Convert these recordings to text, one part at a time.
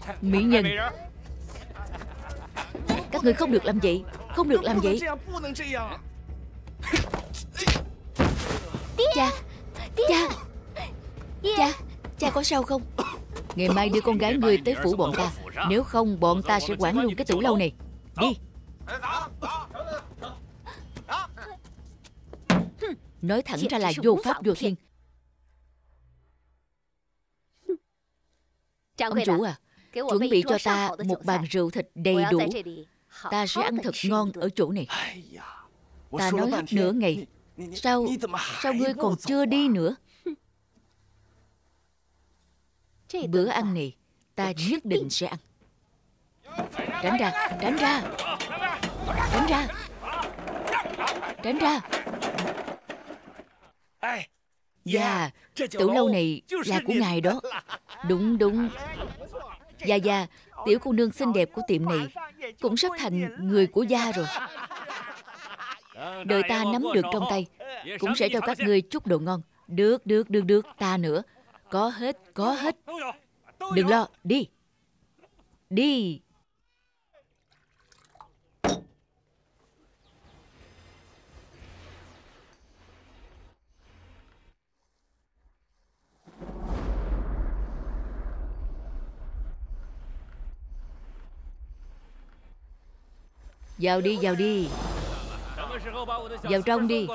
Mỹ nhân, các ngươi không được làm vậy. Không được làm vậy. Cha, cha, cha, cha có sao không? Ngày mai đưa con gái ngươi tới phủ bọn ta. Nếu không bọn ta sẽ quản luôn cái tử lâu này. Đi. Nói thẳng ra là vô pháp vô thiên. Ông chủ à, chuẩn bị cho ta một bàn rượu thịt đầy đủ. Ta sẽ ăn thật ngon ở chỗ này. Ta nói hết nửa ngày. Sao ngươi còn chưa đi nữa? Bữa ăn này ta nhất định sẽ ăn. Tránh ra, tránh ra, tránh ra, tránh ra. Dạ, tử lâu này là của ngài đó. Đúng đúng. Dạ dạ, tiểu cô nương xinh đẹp của tiệm này cũng sắp thành người của gia rồi. Đời ta nắm được trong tay, cũng sẽ cho các ngươi chút đồ ngon. Được, được, được, được. Ta nữa. Có hết, có hết. Đừng lo, đi. Đi. Vào đi, vào đi. Vào trong đi.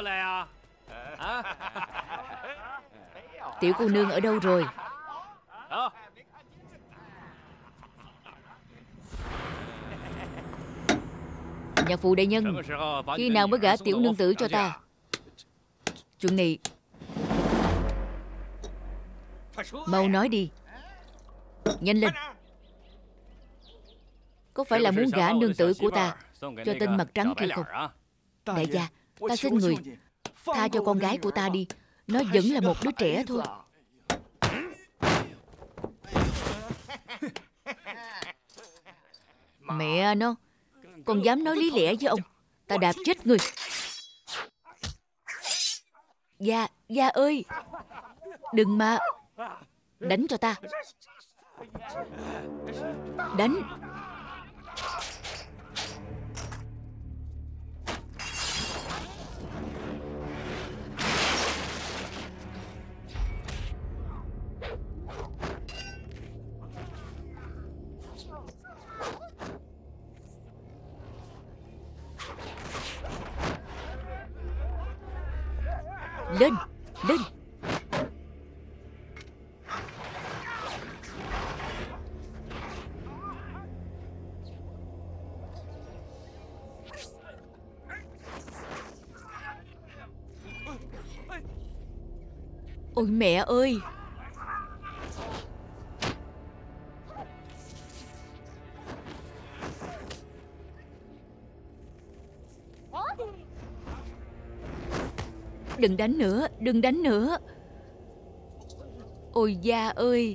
Tiểu cô nương ở đâu rồi? Nhạc phụ đại nhân, khi nào mới gả tiểu nương tử cho ta? Chuyện này mau nói đi. Nhanh lên. Có phải là muốn gả nương tử của ta cho tên mặt trắng kia không? Đại gia, ta xin người tha cho con gái của ta đi. Nó vẫn là một đứa trẻ thôi. Mẹ nó, còn dám nói lý lẽ với ông, ta đạp chết người. Gia ơi, đừng mà. Đánh cho ta. Đánh. Lên, lên. Ôi mẹ ơi. Đừng đánh nữa, đừng đánh nữa. Ôi Gia ơi.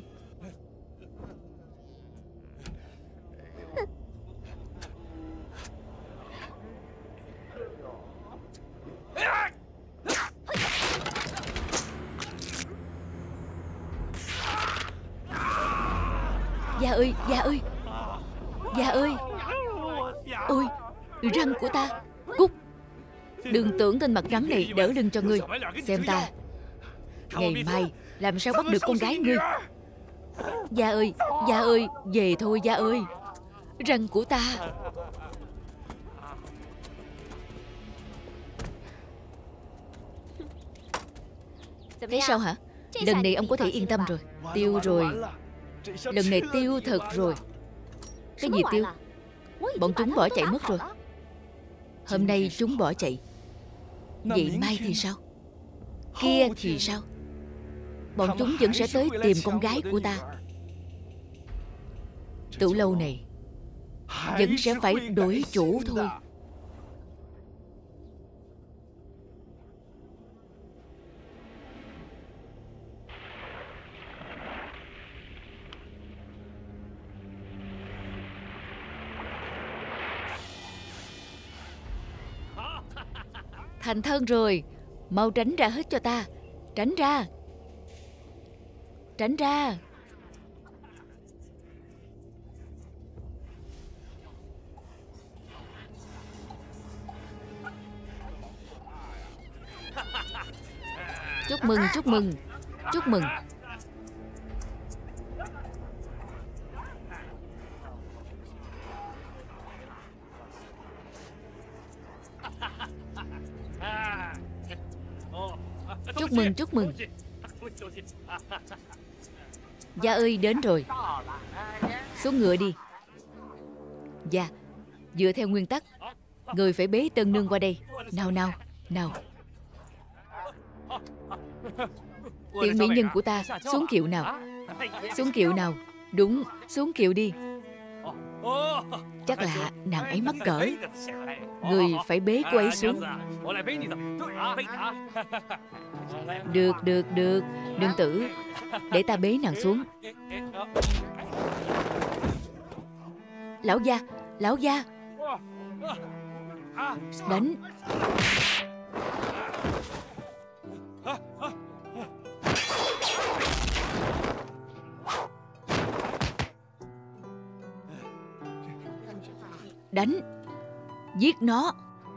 Gia ơi, Gia ơi. Gia ơi. Ôi, răng của ta. Cút. Đừng tưởng tên mặt trắng này đỡ lưng cho ngươi. Xem ta ngày mai làm sao bắt được con gái ngươi. Gia ơi, Gia ơi. Về thôi Gia ơi. Răng của ta. Thấy sao hả? Lần này ông có thể yên tâm rồi. Tiêu rồi. Lần này tiêu thật rồi. Cái gì tiêu? Bọn chúng bỏ chạy mất rồi. Hôm nay chúng bỏ chạy. Vậy mai thì sao? Kia thì sao? Bọn chúng vẫn sẽ tới tìm con gái của ta. Tử lâu này vẫn sẽ phải đổi chủ thôi. Thành thân rồi. Mau tránh ra hết cho ta. Tránh ra. Tránh ra. Chúc mừng, chúc mừng, chúc mừng. Chúc mừng, chúc mừng. Gia ơi, đến rồi. Xuống ngựa đi. Gia, dựa theo nguyên tắc, người phải bế tân nương qua đây. Nào nào, nào. Tiện mỹ nhân của ta, xuống kiệu nào. Xuống kiệu nào. Đúng, xuống kiệu đi. Chắc là nàng ấy mắc cỡ. Người phải bế cô ấy xuống. Được, được, được. Nương tử, để ta bế nàng xuống. Lão gia, lão gia. Đánh. Đánh. Giết nó.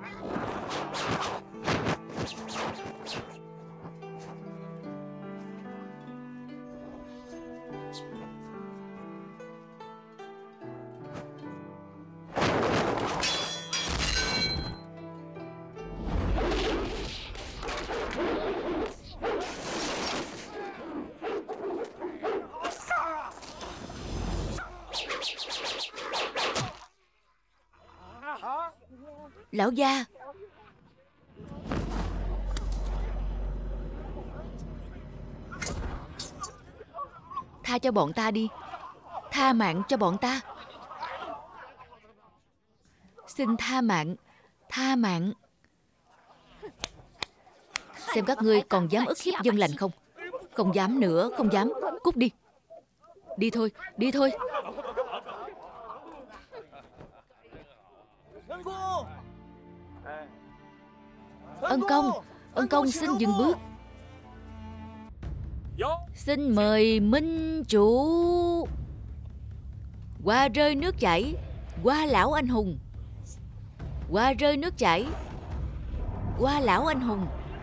Lão gia. Tha cho bọn ta đi. Tha mạng cho bọn ta. Xin tha mạng. Tha mạng. Xem các ngươi còn dám ức hiếp dân lành không? Không dám nữa, không dám. Cút đi. Đi thôi, đi thôi. Ân công xin dừng bước. Xin mời minh chủ. Qua rơi nước chảy, qua lão anh hùng. Qua rơi nước chảy, qua lão anh hùng.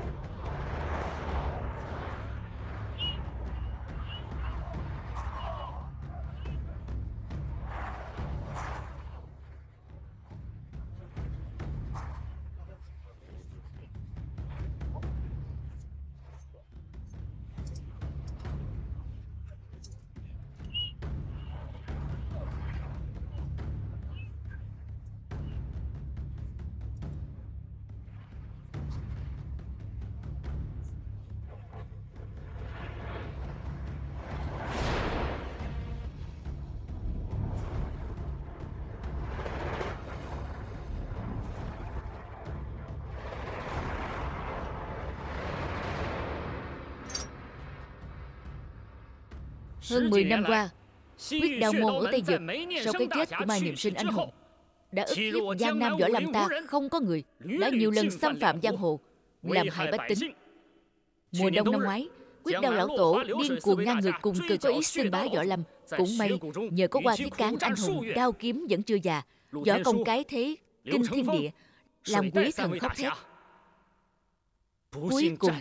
Hơn 10 năm qua, Quyết Đao môn ở Tây Dực sau cái chết của Mai Niệm Sinh anh hùng đã ức hiếp Giang Nam võ lâm ta không có người, đã nhiều lần xâm phạm giang hồ, làm hại bách tính. Mùa đông năm ngoái, Quyết Đao lão tổ điên cuồng ngang ngược cùng cực có ý xưng bá võ lâm. Cũng may nhờ có Qua Thiết Cán anh hùng, đao kiếm vẫn chưa già, võ công cái thế kinh thiên địa, làm quý thần khóc thét. Cuối cùng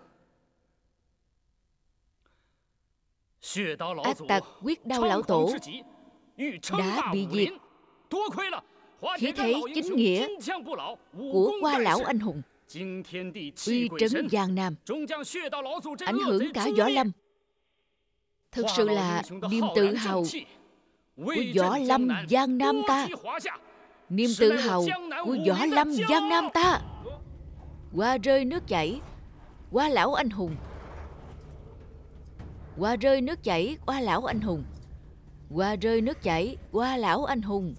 ác tặc Quyết Đao lão tổ đã bị diệt. Khí thế chính nghĩa của Qua lão anh hùng uy trấn Giang Nam, ảnh hưởng cả võ lâm. Thực sự là niềm tự hào của võ lâm Giang Nam ta. Niềm tự hào của võ lâm Giang Nam ta. Qua rơi nước chảy, qua lão anh hùng. Qua rơi nước chảy, qua lão anh hùng. Qua rơi nước chảy, qua lão anh hùng.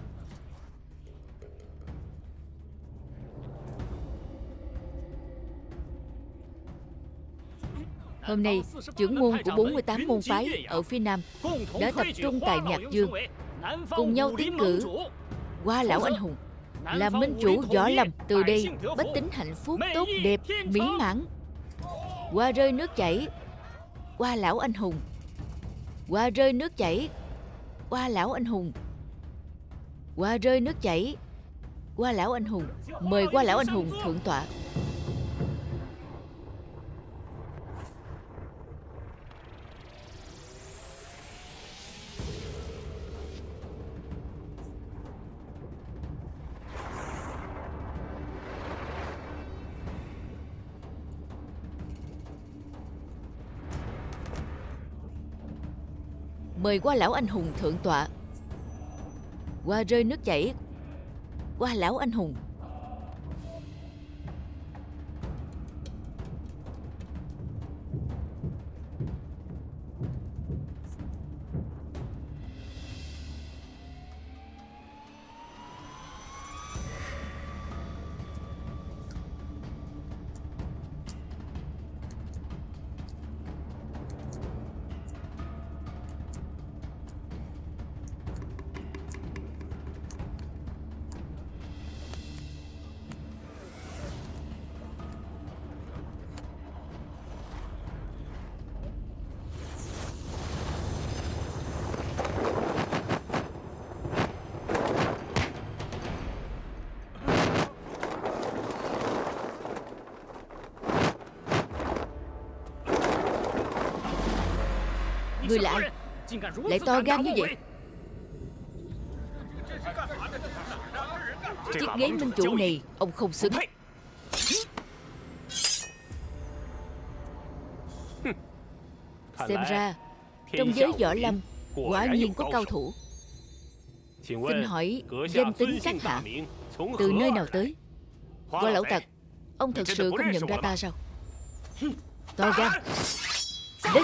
Hôm nay, trưởng môn của 48 môn phái ở phía Nam đã tập trung tại Nhạc Dương, cùng nhau tiến cử Qua lão anh hùng làm minh chủ võ lâm. Từ đây, bách tính hạnh phúc, tốt đẹp, mỹ mãn. Qua rơi nước chảy, qua lão anh hùng. Qua rơi nước chảy, qua lão anh hùng. Qua rơi nước chảy, qua lão anh hùng. Mời Qua lão anh hùng thượng tọa. Mời Qua lão anh hùng thượng tọa. Qua rơi nước chảy. Qua lão anh hùng. Người là ai? Lại to gan như vậy? Chiếc ghế minh chủ này ông không xứng. Xem ra trong giới võ lâm quả nhiên có cao thủ. Xin hỏi danh tính các hạ từ nơi nào tới? Qua lão tặc, ông thật sự không nhận ra ta sao? To gan, lên!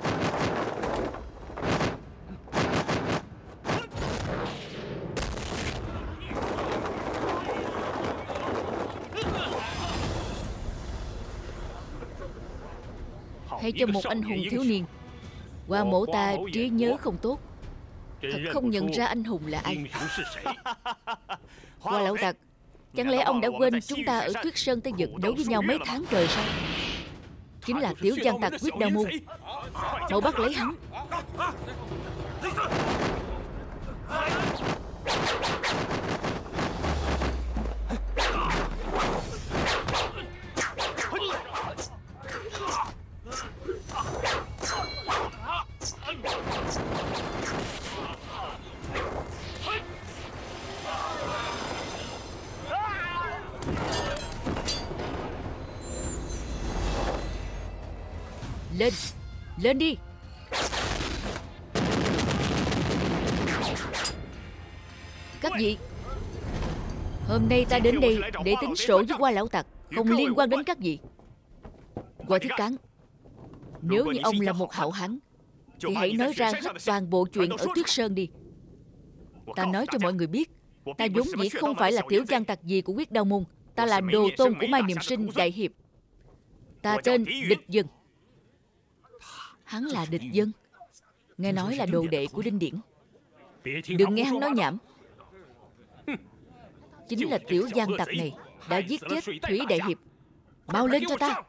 Hay cho một anh hùng thiếu niên. Qua mổ ta trí nhớ không tốt, thật không nhận ra anh hùng là ai. Qua lão tặc, chẳng lẽ ông đã quên chúng ta ở Tuyết Sơn Tây Vực đấu với nhau mấy tháng trời sao? Chính là tiểu gian tặc Quyết Đao Môn. Mau bắt lấy hắn. Lên, lên đi. Các vị, hôm nay ta đến đây để tính sổ với Qua lão tặc, không liên quan đến các vị. Qua Thiết Cán, nếu như ông là một hảo hán thì hãy nói ra hết toàn bộ chuyện ở Tuyết Sơn đi. Ta nói cho mọi người biết, ta vốn dĩ không phải là tiểu gian tặc gì của Quyết Đao Môn. Ta là đồ tôn của Mai Niệm Sinh đại hiệp. Ta tên Địch Dân. Hắn là Địch Dân, nghe nói là đồ đệ của Đinh Điển. Đừng nghe hắn nói nhảm. Chính là tiểu gian tặc này đã giết chết Thủy đại hiệp. Mau lên cho ta.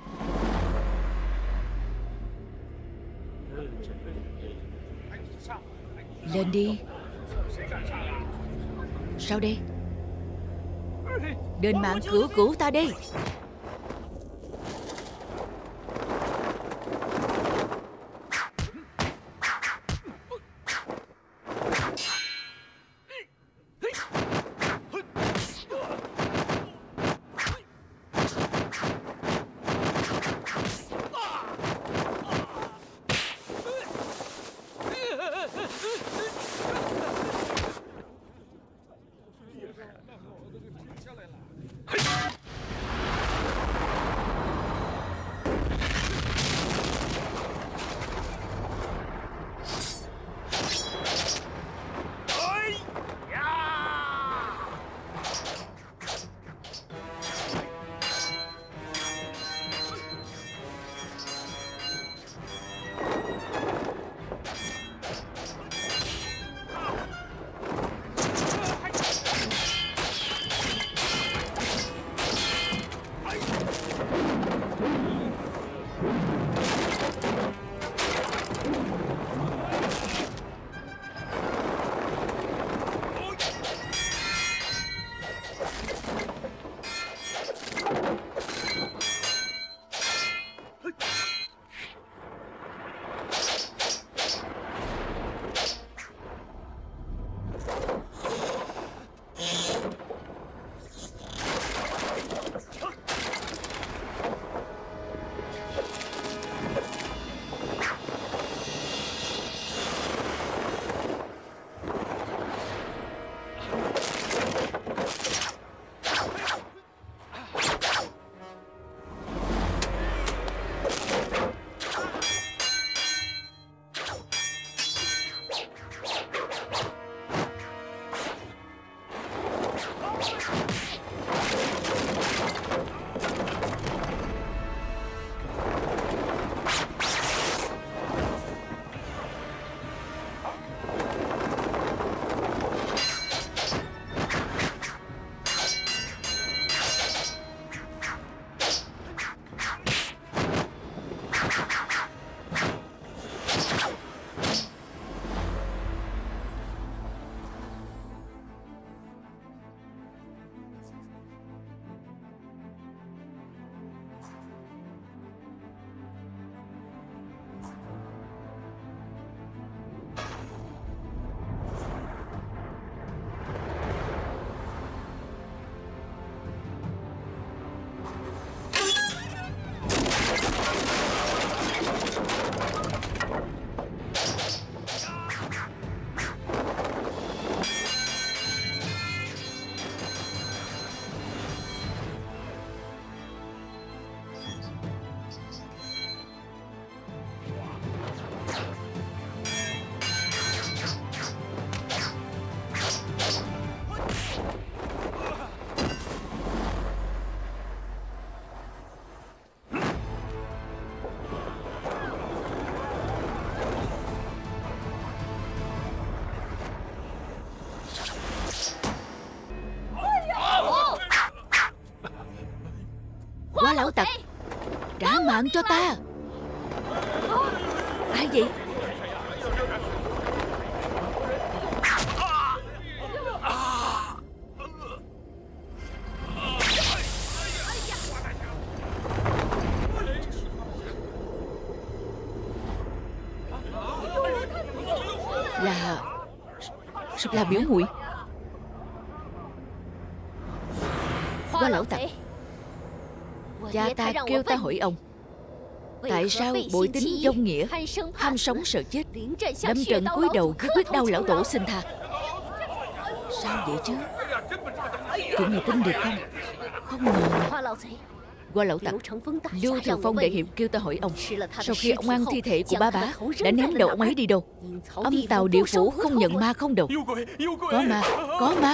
Lên đi. Sao đây? Đền mạng cứu ta đi. lão tặc, trả mạng cho ta. Ai vậy? Là biểu muội. Hoa lão tặc, cha ta kêu ta hỏi ông, tại sao bội tính vong nghĩa, ham sống sợ chết, lâm trận cúi đầu với quyết đau lão tổ xin tha? Sao vậy chứ? Chuyện này tin được không? Không ngờ mà. Hoa lão tặc, Lưu Thừa Phong đại hiệp kêu ta hỏi ông, sau khi ông ăn thi thể của bá bá, đã ném đầu ông ấy đi đâu? Âm tào địa phủ không nhận ma không đầu. Có ma, có ma.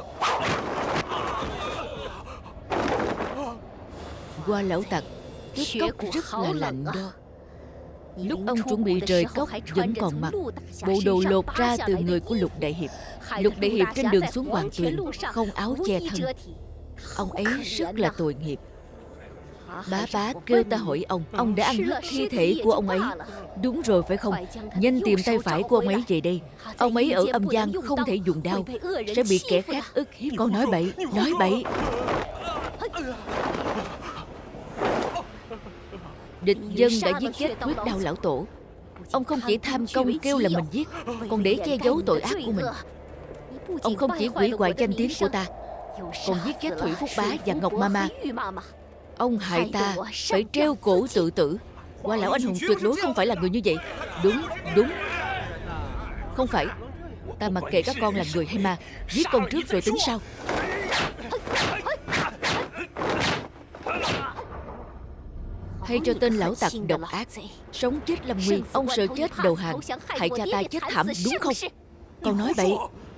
Hoa lão tặc, cái cốc rất là lạnh đó. Lúc ông chuẩn bị rời cốc vẫn còn mặc bộ đồ lột ra từ người của Lục đại hiệp. Lục đại hiệp trên đường xuống Hoàng Tuyền không áo che thân. Ông ấy rất là tội nghiệp. Bá bá kêu ta hỏi ông đã ăn hết thi thể của ông ấy. Đúng rồi phải không? Nhanh tìm tay phải của ông ấy về đây. Ông ấy ở âm gian không thể dùng đao, sẽ bị kẻ khác ức hiếp. Con nói bậy, nói bậy. Địch dân đã giết chết quyết đao lão tổ. Ông không chỉ tham công kêu là mình giết, còn để che giấu tội ác của mình. Ông không chỉ hủy hoại danh tiếng của ta, còn giết chết Thủy Phúc Bá và Ngọc Mama. Ông hại ta phải treo cổ tự tử. Hoa lão anh hùng tuyệt đối không phải là người như vậy. Đúng, đúng. Không phải. Ta mặc kệ các con là người hay ma, giết con trước rồi tính sau. Hay cho tên lão tặc độc ác, sống chết lâm nguy. Ông sợ chết đầu hàng, hại cha ta chết thảm đúng không? Con nói bậy.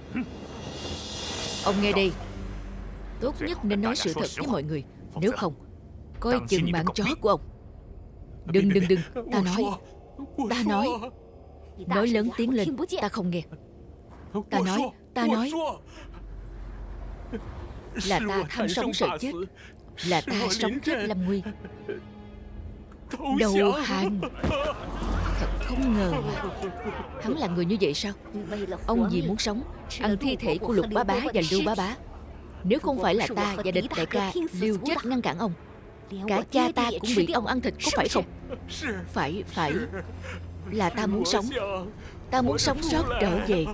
Ông nghe đây, tốt nhất nên nói sự thật với mọi người, nếu không coi chừng mạng chó của ông. Đừng, ta nói. Nói lớn tiếng lên, ta không nghe. Ta nói là ta tham sống sợ chết, là ta sống chết lâm nguy. Đầu hàng. Thật không ngờ mà hắn là người như vậy sao? Ông vì muốn sống, ăn thi thể của Lục bá bá và Lưu bá bá. Nếu không phải là ta và Địch đại ca liều chết ngăn cản ông, cả cha ta cũng bị ông ăn thịt, có phải không? Phải. Là ta muốn sống. Ta muốn sống sót trở về.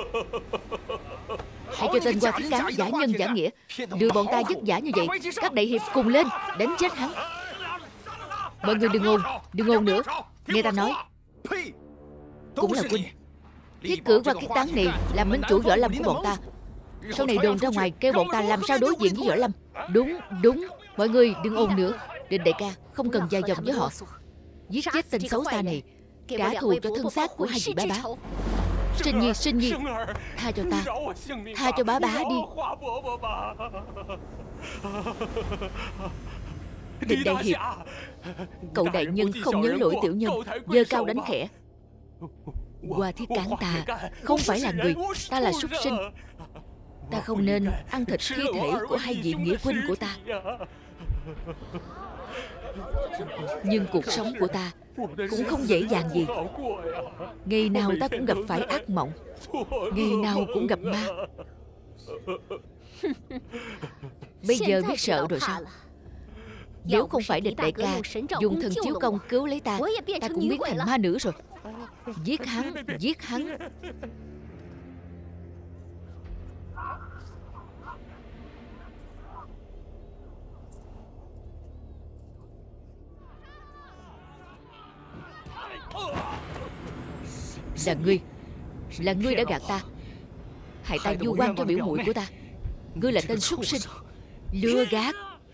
Hãy cho tên Hoa Thiết Cán giả nhân giả nghĩa, đưa bọn ta vất vả như vậy. Các đại hiệp cùng lên đánh chết hắn. Mọi người đừng ồn nữa. Nghe ta nói, cũng là huynh. Thiết cử Hoa Thiết Tán này làm minh chủ võ lâm của bọn ta. Sau này đồn ra ngoài kêu bọn ta làm sao đối diện với võ lâm. Đúng. Mọi người đừng ồn nữa. Địch đại ca không cần dài dòng với họ. Giết chết tên xấu xa này, trả thù cho thân xác của hai vị bá bá. Sinh Nhi, tha cho ta, tha cho bá bá đi. Địch đại hiệp, cậu đại nhân không nhớ lỗi tiểu nhân, giơ cao đánh khẽ. Hoa Thiết Cán ta không phải là người, ta là súc sinh. Ta không nên ăn thịt thi thể của hai vị nghĩa huynh của ta. Nhưng cuộc sống của ta cũng không dễ dàng gì. Ngày nào ta cũng gặp phải ác mộng, ngày nào cũng gặp ma. Bây giờ biết sợ rồi sao? Nếu không phải Địch đại ca dùng thần chiếu công cứu lấy ta, ta cũng biến thành ma nữ rồi. Giết hắn. Là ngươi đã gạt ta, hại ta vu oan cho biểu muội của ta. Ngươi là tên súc sinh, lừa gạt.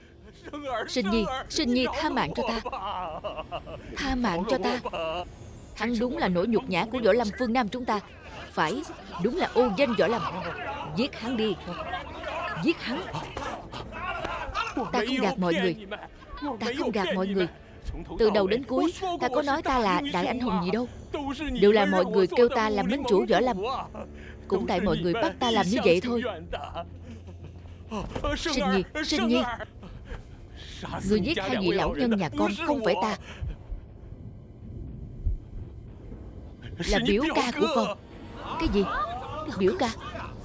Sinh Nhi tha mạng cho ta. Tha mạng cho ta. Hắn đúng là nỗi nhục nhã của võ lâm phương Nam chúng ta. Phải, đúng là ô danh võ lâm. Giết hắn đi. Giết hắn. Ta không gạt mọi người. Từ đầu đến cuối ta có nói ta là đại anh hùng gì đâu. Đều là mọi người kêu ta làm minh chủ võ lâm. Cũng tại mọi người bắt ta làm như vậy thôi. Sinh Nhi, Người giết hai vị lão nhân nhà con không phải ta, là biểu ca của con. Cái gì? Biểu ca?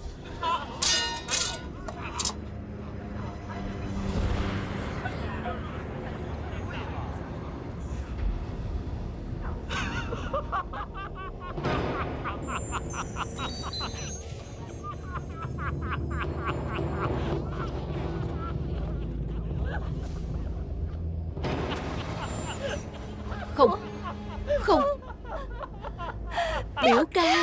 Không, không, biểu ca.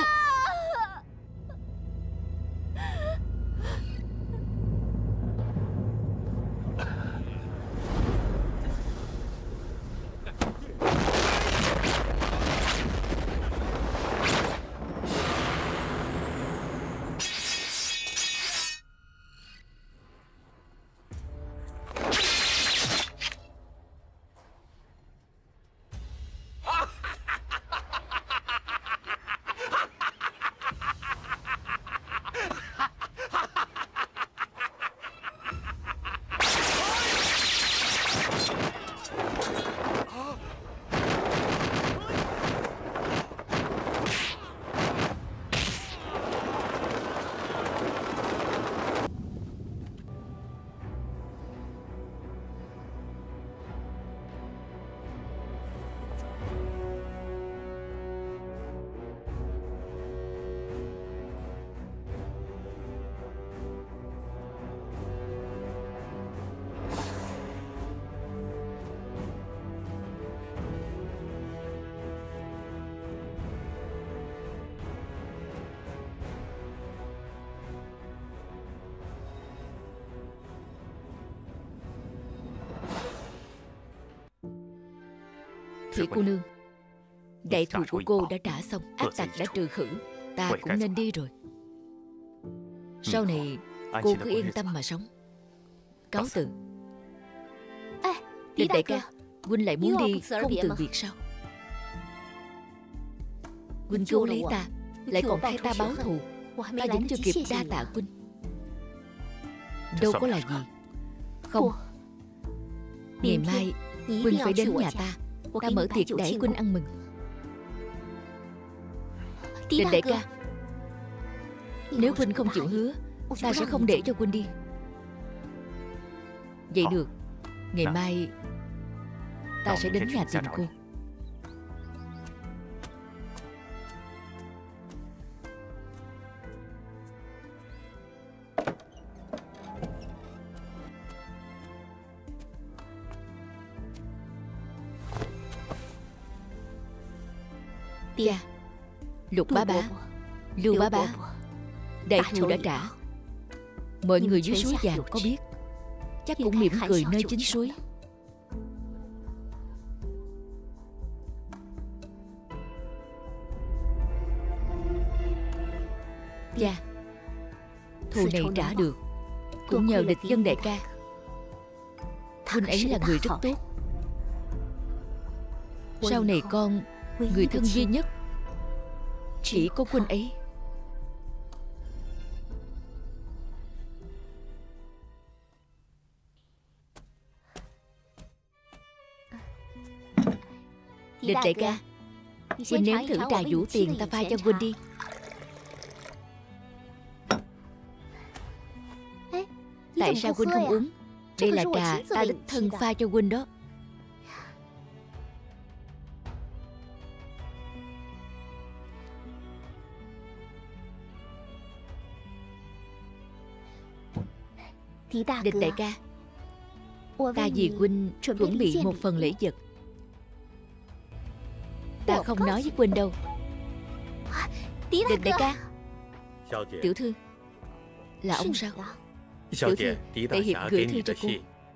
Thủy cô nương, đại thù của cô đã trả xong, ác tặc đã trừ khử, ta cũng nên đi rồi. Sau này cô cứ yên tâm mà sống. Cáo từ. Địch đại ca, huynh lại muốn đi không từ biệt sao? Huynh cứu lấy ta, lại còn thay ta báo thù, ta vẫn chưa kịp đa tạ huynh. Đâu có là gì. Không, ngày mai huynh phải đến nhà ta, ta mở tiệc đãi huynh ăn mừng. Địch đại ca, nếu huynh không chịu hứa, ta sẽ không để cho huynh đi. Vậy được, ngày mai ta sẽ đến nhà tìm cô. Cha, Lục bá bá, Lưu bá bá, đại thù đã trả. Mọi người dưới suối vàng có biết, chắc cũng mỉm cười nơi chính suối. Cha, thù này trả được cũng nhờ địch dân đại ca. Huynh ấy là người rất tốt. Sau này con, người thân duy nhất chỉ có huynh ấy. Địch đại ca, huynh nếm thử trà vũ tiền ta pha cho huynh đi. Tại sao huynh không uống? Đây là trà ta đích thân pha cho huynh đó. Địch đại ca, ta vì huynh chuẩn bị một phần lễ vật. Ta không nói với huynh đâu. Địch đại ca. Tiểu thư, là ông sao? Tiểu thư, đại hiệp gửi thư cho cô.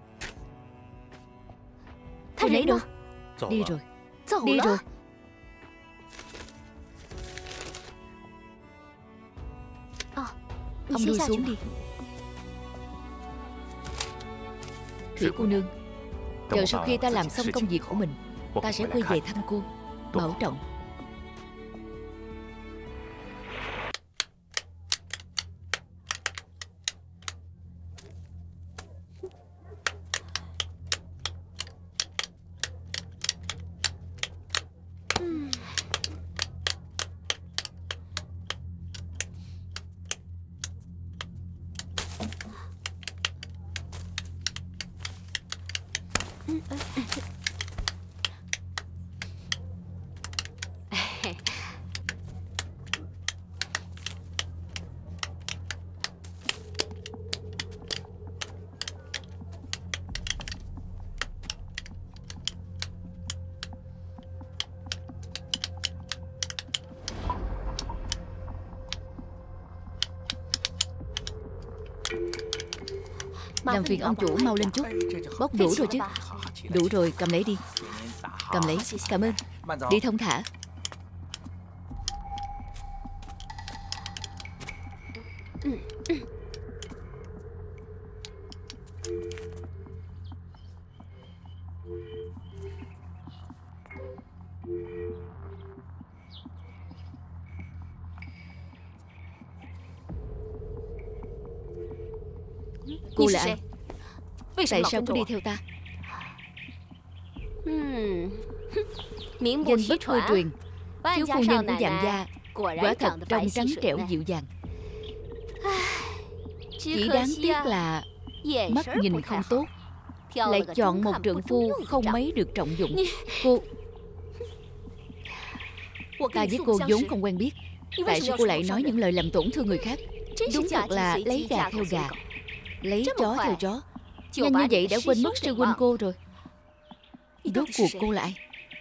Huynh ấy đâu? Đi rồi. Đi rồi. Ông lui xuống đi. Thủy cô nương, chờ sau khi ta làm xong công việc của mình, ta sẽ quay về thăm cô. Bảo trọng. Làm phiền ông chủ mau lên chút. Bốc đủ rồi chứ? Đủ rồi, cầm lấy đi. Cầm lấy, cảm ơn. Đi thông thả. Cô là ai? Tại sao cứ đi theo ta? Danh bất hư truyền. Thiếu phu nhân của Vạn gia quả thật trong trắng trẻo dịu dàng. Chỉ đáng tiếc là mắt nhìn không tốt, lại chọn một trượng phu không mấy được trọng dụng. Ta với cô vốn không quen biết, tại sao cô lại nói những lời làm tổn thương người khác? Đúng thật là lấy gà theo gà, lấy chó theo chó. Nhanh như vậy đã quên mất sư huynh cô rồi. Rốt cuộc cô là ai?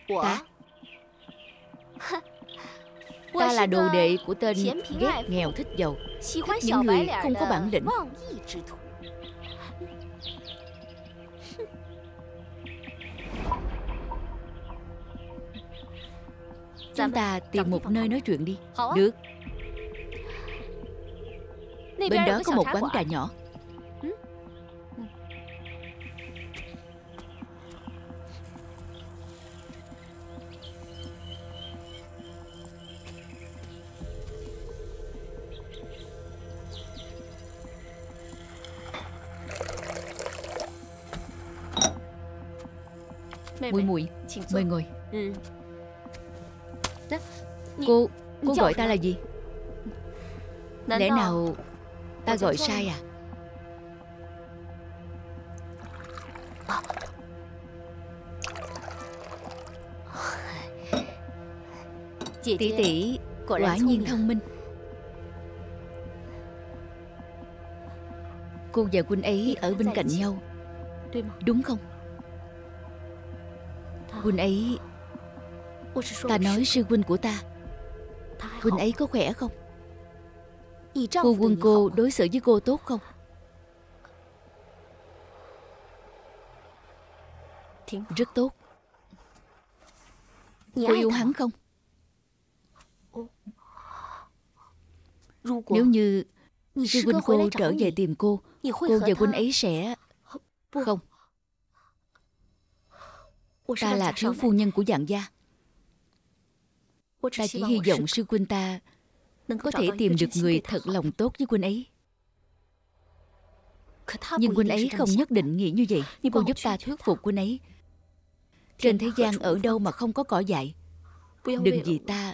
Ta là đồ đệ của tên ghét nghèo thích giàu, thích những người không có bản lĩnh. Chúng ta tìm một nơi nói chuyện đi. Được. Bên đó có một quán trà nhỏ. Muội muội, mời ngồi. Cô gọi ta là gì? Lẽ nào ta gọi sai à? Tỷ tỷ quả nhiên thông minh. Cô và huynh ấy ở bên cạnh nhau, đúng không? Huynh ấy... Ta nói sư huynh của ta. Huynh ấy có khỏe không? Phu quân cô đối xử với cô tốt không? Rất tốt. Cô yêu hắn không? Nếu như sư huynh cô trở về tìm cô và huynh ấy sẽ... Không. Ta là thiếu phu nhân của Vạn gia. Ta chỉ hy vọng sư huynh ta có thể tìm được người thật lòng tốt với huynh ấy. Nhưng huynh ấy không nhất định nghĩ như vậy. Cô giúp ta thuyết phục huynh ấy. Trên thế gian ở đâu mà không có cỏ dại. Đừng vì ta...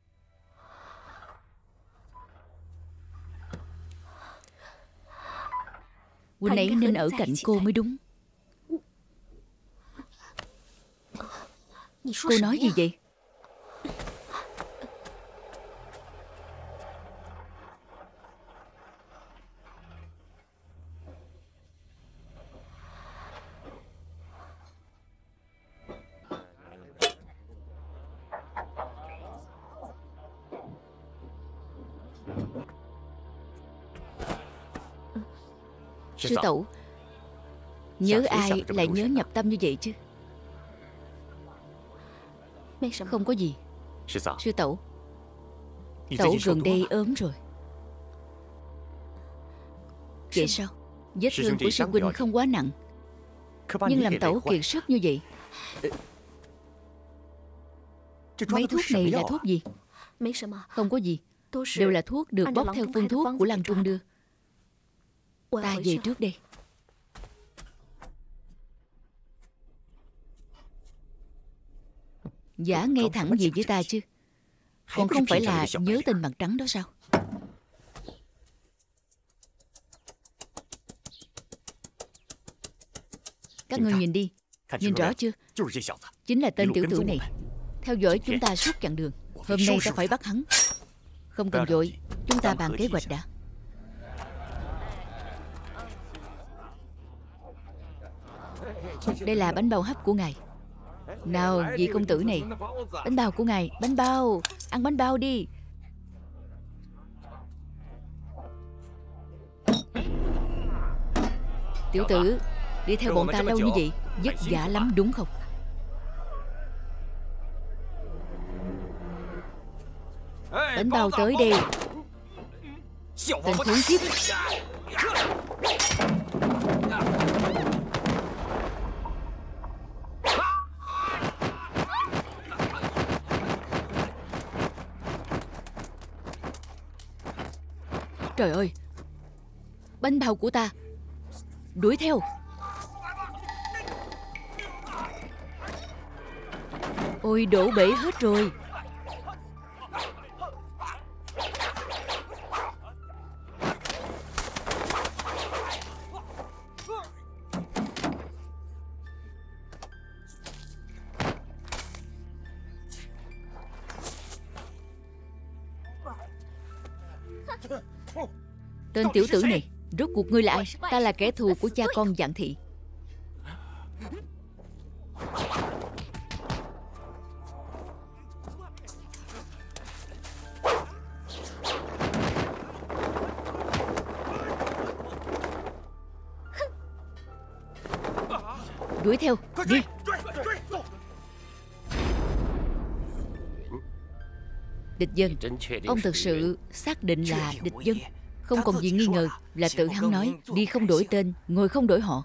Huynh ấy nên ở cạnh cô mới đúng. Cô nói gì vậy? Sư tẩu, nhớ ai lại nhớ nhập tâm như vậy chứ? Không có gì. Sư tẩu, tẩu gần đây ốm rồi. Vậy sao? Vết thương của sư huynh không quá nặng, nhưng làm tẩu kiệt sức như vậy. Mấy thuốc này là thuốc gì? Không có gì. Đều là thuốc được bốc theo phương thuốc của Lăng Trung đưa. Ta về trước đây. Giả ngay thẳng gì với ta chứ? Còn không phải là nhớ tên mặt trắng đó sao? Các ngươi nhìn đi. Nhìn rõ chưa? Chính là tên tiểu tử này theo dõi chúng ta suốt chặng đường. Hôm nay ta phải bắt hắn. Không cần vội, chúng ta bàn kế hoạch đã. Đây là bánh bao hấp của ngài. Nào vị công tử này, bánh bao của ngài. Bánh bao, ăn bánh bao đi. Tiểu tử, đi theo bọn ta lâu như vậy, vất vả lắm đúng không? Bánh bao tới đây. Tên khốn kiếp. Trời ơi, bánh bao của ta. Đuổi theo. Ôi, đổ bể hết rồi. Tên tiểu tử này, rốt cuộc ngươi là ai? Ta là kẻ thù của cha con Vạn Thị. Đuổi theo, đi. Địch dân, ông thực sự xác định là địch dân? Không còn gì nghi ngờ, là tự hắn nói. Đi không đổi tên, ngồi không đổi họ.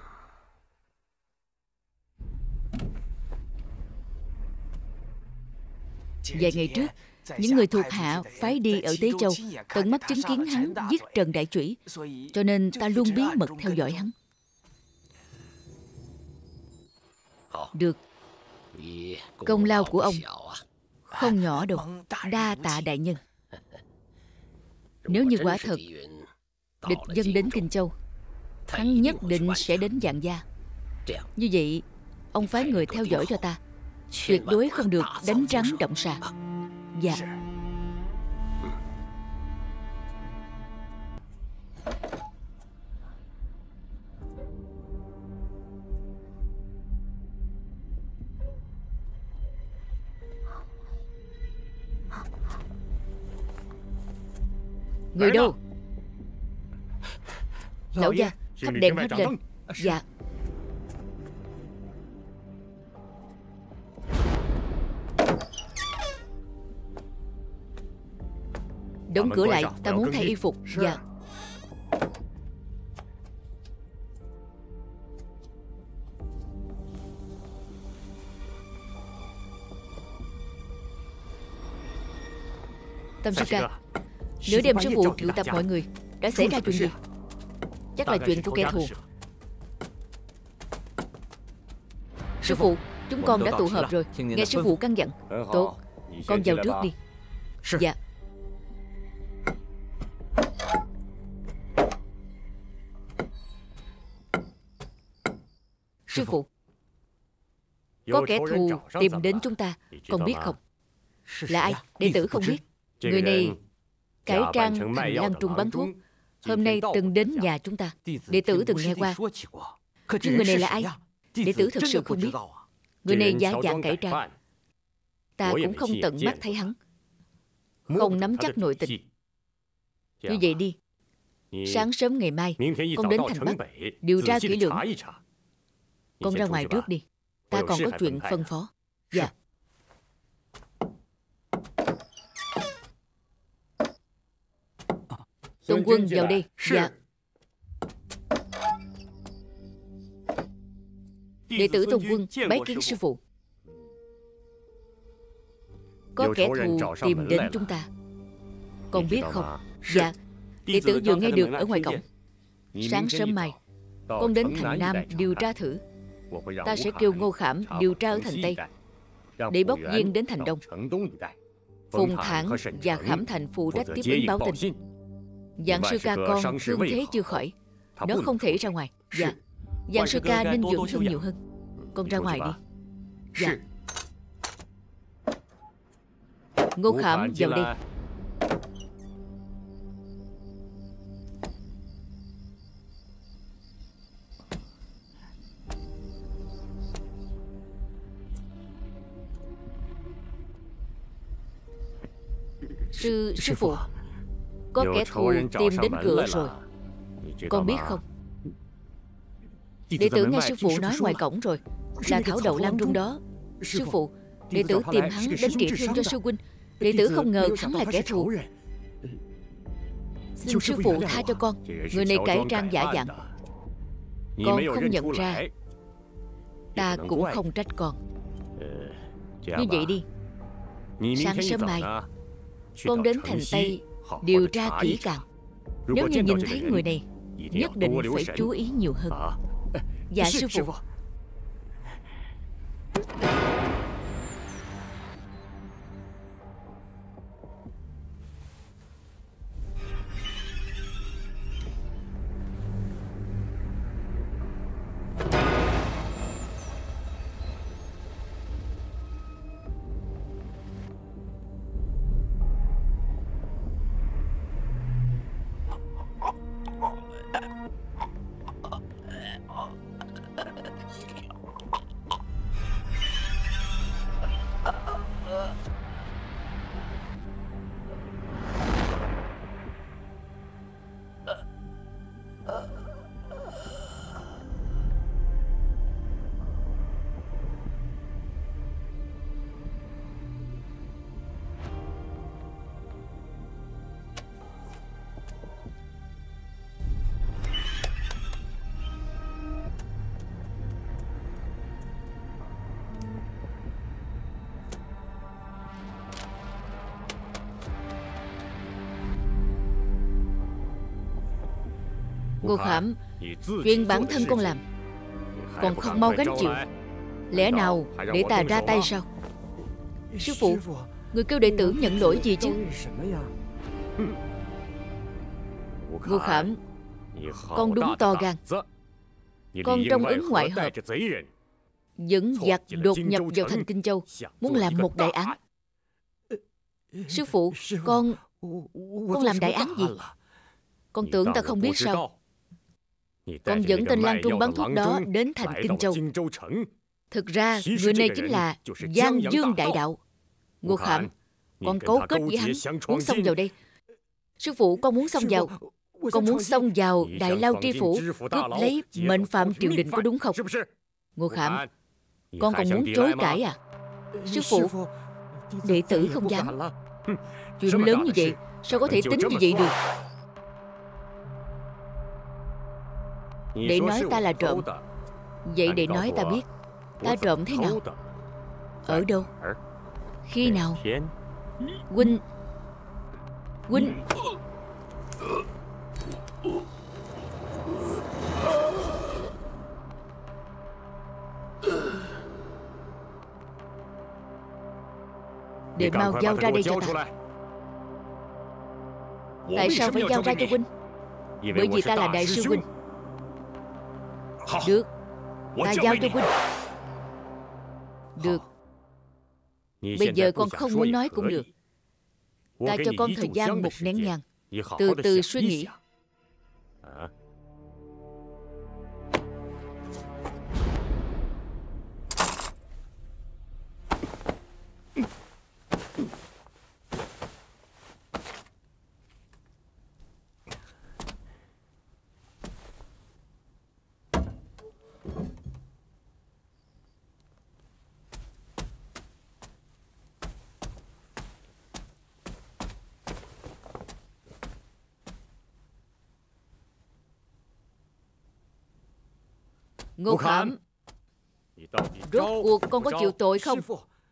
Vài ngày trước, những người thuộc hạ phái đi ở Tế Châu tận mắt chứng kiến hắn giết Trần Đại Chủy, cho nên ta luôn bí mật theo dõi hắn. Được. Công lao của ông không nhỏ đâu. Đa tạ đại nhân. Nếu như quả thật địch dân đến Kinh Châu, hắn nhất định sẽ đến Vạn Gia. Như vậy, ông phái người theo dõi cho ta, tuyệt đối không được đánh rắn động xà. Dạ. Người đâu? Lão gia, thắp đèn hết lên. Dạ. Đóng cửa lại, ta muốn thay y phục. Dạ. Tam sư ca, nửa đêm sư phụ triệu tập mọi người. Đã xảy ra chuyện gì? Chắc là chuyện của kẻ thù. Sư phụ, chúng con đã tụ họp rồi. Nghe sư phụ căn dặn. Tốt, con vào trước đi. Dạ. Sư phụ, có kẻ thù tìm đến chúng ta, con biết không? Là ai? Đệ tử không biết. Người này cải trang thành Lan Trung bán thuốc, hôm nay từng đến nhà chúng ta. Đệ tử từng nghe qua. Nhưng người này là ai? Đệ tử thực sự không biết. Người này giả dạng cải trang, ta cũng không tận mắt thấy hắn, không nắm chắc nội tình. Như vậy đi, sáng sớm ngày mai con đến thành Bắc điều tra kỹ lưỡng. Con ra ngoài trước đi, ta còn có chuyện phân phó. Dạ. Tôn Quân vào đây. Dạ. Đệ tử Tôn Quân bái kiến sư phụ. Có kẻ thù tìm đến chúng ta, con biết không? Dạ. Đệ tử vừa nghe được ở ngoài cổng. Sáng sớm mai con đến thành Nam điều tra thử. Ta sẽ kêu Ngô Khảm điều tra ở thành Tây, để bốc viên đến thành Đông. Phùng Thản và Khảm Thành phụ trách tiếp ứng báo tin. Dạng sư ca con thương thế chưa khỏi, nó không thể ra ngoài. Dạ. Dạng sư ca nên dưỡng thương nhiều hơn. Con ra ngoài đi. Dạ. Ngô Khảm vào đây. Sư phụ, có kẻ thù tìm đến cửa rồi, con biết không? Đệ tử nghe sư phụ nói ngoài cổng rồi, là thảo đậu Lan Trung đó. Sư phụ, đệ tử tìm hắn đến trị thương cho sư huynh. Đệ tử không ngờ hắn là kẻ thù. Xin sư phụ tha cho con. Người này cải trang giả dạng, con không nhận ra, ta cũng không trách con. Như vậy đi, sáng sớm mai con đến thành Tây điều tra kỹ càng. Nếu như nhìn thấy người này, nhất định phải chú ý nhiều hơn. Dạ sư phụ. Ngô Khảm, chuyện bản thân con làm còn không mau gánh chịu, lẽ nào để ta ra tay sao? Sư phụ, người kêu đệ tử nhận lỗi gì chứ? Ngô Khảm, con đúng to gan. Con trong ứng ngoại hợp, dẫn giặc đột nhập vào thành Kinh Châu, muốn làm một đại án. Sư phụ, con làm đại án gì? Con tưởng ta không biết sao? Con dẫn tên Lan Trung bán thuốc đó đến thành Kinh Châu. Thực ra người này chính là Giang Dương đại đạo. Ngô Khảm, con cấu kết với hắn, muốn xông vào đây. Sư phụ, con muốn xông vào. Con muốn xông vào Đại Lao Tri Phủ, cướp lấy mệnh phạm triều đình, có đúng không? Ngô Khảm, con còn muốn chối cãi à? Sư phụ, đệ tử không dám. Chuyện lớn như vậy sao có thể tính như vậy được? Đệ nói ta là trộm. Vậy đệ nói ta biết ta trộm thế nào? Ở đâu? Khi nào? Huynh đệ mau giao ra đây cho ta. Tại sao phải giao ra cho huynh? Bởi vì ta là đại sư huynh. Được, ta giao cho huynh. Được. Bây giờ con không muốn nói cũng được. Ta cho con thời gian 1 nén nhang, từ từ suy nghĩ. Ngô Khảm, rốt cuộc con có chịu tội không?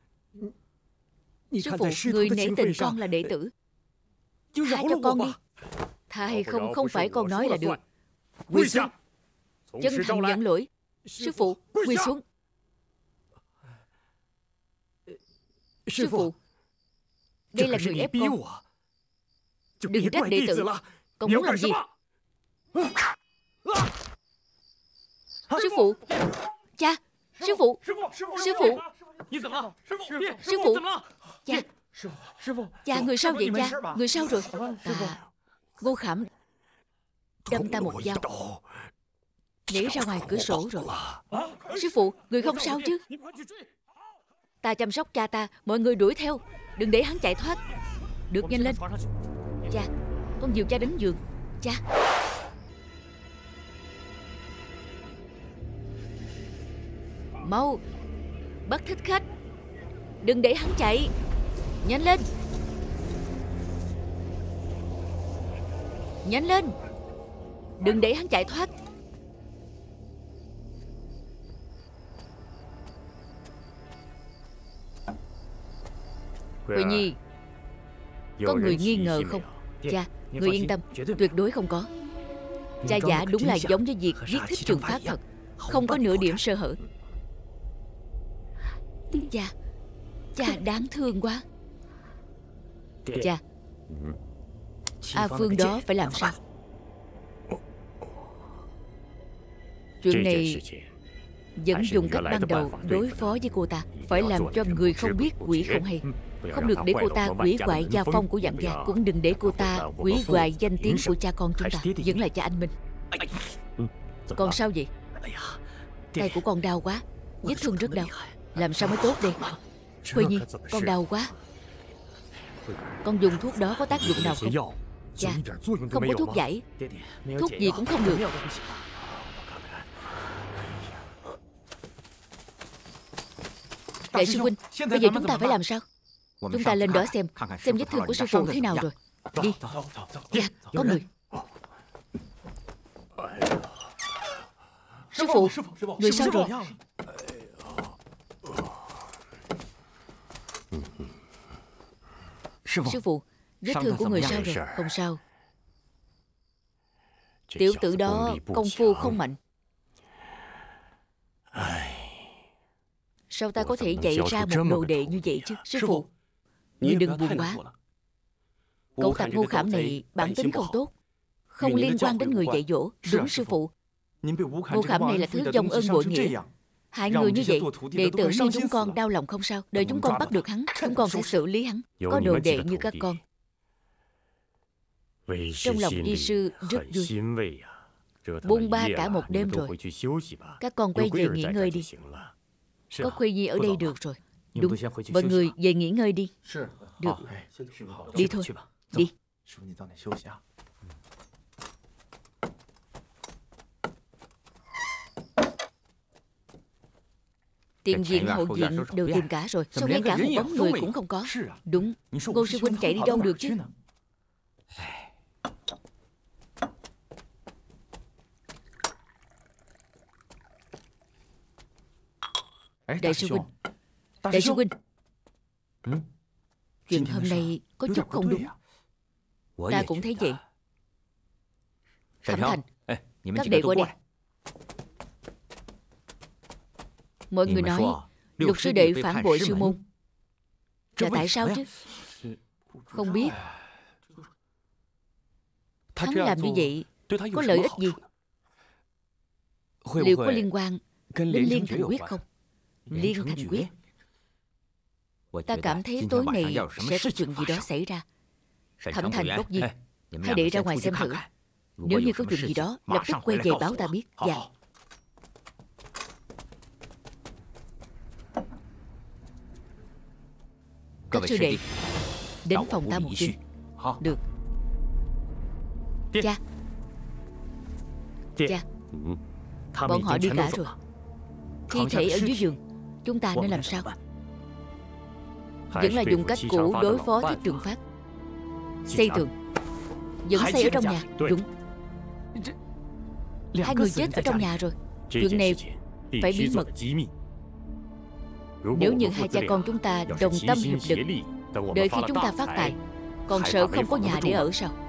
Sư phụ, người nể tình con là đệ tử, tha cho con đi. Tha hay không không phải con nói là được. Quỳ xuống, chân thành nhận lỗi. Sư phụ, quỳ xuống. Sư phụ, đây là người ép con. Đừng trách đệ tử. Con muốn làm gì? Sư phụ, cha, sư phụ, sư phụ, sư phụ, cha, cha, người sao vậy cha? Người sao rồi? Ngô Khảm đâm ta một dao, nhảy ra ngoài cửa sổ rồi. Sư phụ, người không sao chứ? Ta chăm sóc cha ta, mọi người đuổi theo, đừng để hắn chạy thoát. Được, nhanh lên. Cha, con dìu cha đến giường. Cha. Mau, bắt thích khách. Đừng để hắn chạy. Nhanh lên. Nhanh lên. Đừng để hắn chạy thoát. Huệ Nhi, có người nghi ngờ không? Cha, người yên tâm, tuyệt đối không có. Cha giả đúng là giống với việc giết Thích Trường Phát thật, không có nửa điểm sơ hở. Cha đáng thương quá. Cha, A Phương đó phải làm sao? Chuyện này vẫn dùng cách ban đầu đối phó với cô ta. Phải làm cho người không biết quỷ không hay. Không được để cô ta hủy hoại gia phong của Dặn gia, cũng đừng để cô ta hủy hoại danh tiếng của cha con chúng ta. Vẫn là cha anh Minh. Con sao vậy? Tay của con đau quá, vết thương rất đau. Làm sao mới tốt đây? Huệ Nhi, con đau quá. Con dùng thuốc đó có tác dụng nào không? Cha, không có thuốc giải. Thuốc gì cũng không được. Đại sư huynh, bây giờ chúng ta phải làm sao? Chúng ta lên đó xem vết thương của sư phụ thế nào rồi. Đi. Dạ, có người. Sư phụ, người sao rồi? Sư phụ, vết thương của người sao rồi? Không sao. Tiểu tử đó công phu không mạnh. Sao ta có thể dạy ra một đồ đệ như vậy chứ? Sư phụ, ngươi đừng buồn quá. Cậu tặc ngu khảm này bản tính không tốt, không liên quan đến người dạy dỗ. Đúng sư phụ. Ngu khảm này là thứ vong ơn bội nghĩa, hại người như vậy. Đệ tử như chúng con đau lòng không sao. Đợi chúng con bắt được hắn, chúng con sẽ xử lý hắn. Có đồ đệ như các con, trong lòng vi sư rất vui. Buôn ba cả một đêm rồi, các con quay về nghỉ ngơi đi. Có Khuê Nhi ở đây được rồi. Đúng, mọi người về nghỉ ngơi đi. Được, đi thôi. Đi. Tiền viện hậu viện đều tìm cả rồi, sao ngay cả một bóng người cũng không có? Đúng, Ngô sư huynh chạy đi đâu được chứ? Đại sư huynh, đại sư huynh, chuyện hôm nay có chút không đúng. Ta cũng thấy vậy. Thẩm Thành, các đệ qua đây. Mọi người nói Lục sư đệ phản bội sư môn, là tại sao chứ? Không biết. Hắn làm như vậy có lợi ích gì? Liệu có liên quan đến Liên Thành Quyết không? Liên Thành Quyết. Ta cảm thấy tối nay sẽ có chuyện gì đó xảy ra. Thẩm Thành, Bốc Nhi, hãy để ra ngoài xem thử. Nếu như có chuyện gì đó, lập tức quay về báo ta biết. Dạ. Các sư đệ, đến phòng ta một chuyến. Được. Cha. Cha, bọn họ đi cả rồi. Thi thể ở dưới giường, chúng ta nên làm sao? Vẫn là dùng cách cũ đối phó Thích Trường Phát. Xây tường vẫn xây ở trong nhà. Đúng. Hai người chết ở trong nhà rồi. Chuyện này phải bí mật. Nếu như hai cha con chúng ta đồng tâm hiệp lực, đợi khi chúng ta phát tài, còn sợ không có nhà để ở sao?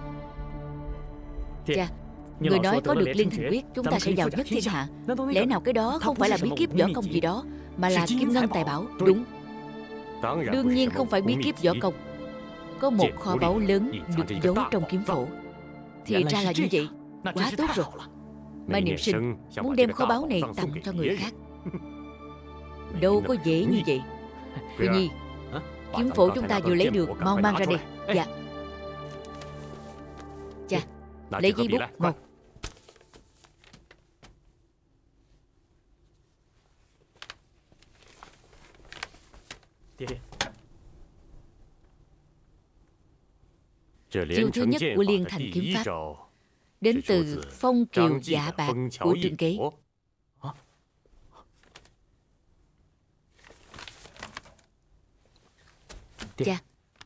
Cha, người nói có được Liên Thành Quyết, chúng ta sẽ giàu nhất thiên hạ. Lẽ nào cái đó không phải là bí kíp võ công gì đó, mà là kim ngân tài bảo? Đúng. Đương nhiên không phải bí kíp võ công. Có một kho báu lớn được giấu trong kiếm phổ. Thì ra là như vậy. Quá tốt rồi. Mai Niệm Sinh muốn đem kho báu này tặng cho người khác. Đâu có dễ như vậy. Huệ Nhi, kiếm phổ chúng ta vừa lấy được, mau mang ra đây. Dạ. Cha, lấy giấy bút mau. Chiêu thứ nhất của Liên Thành kiếm pháp đến từ Phong Kiều Dạ Bạc của Trương Kế. Cha.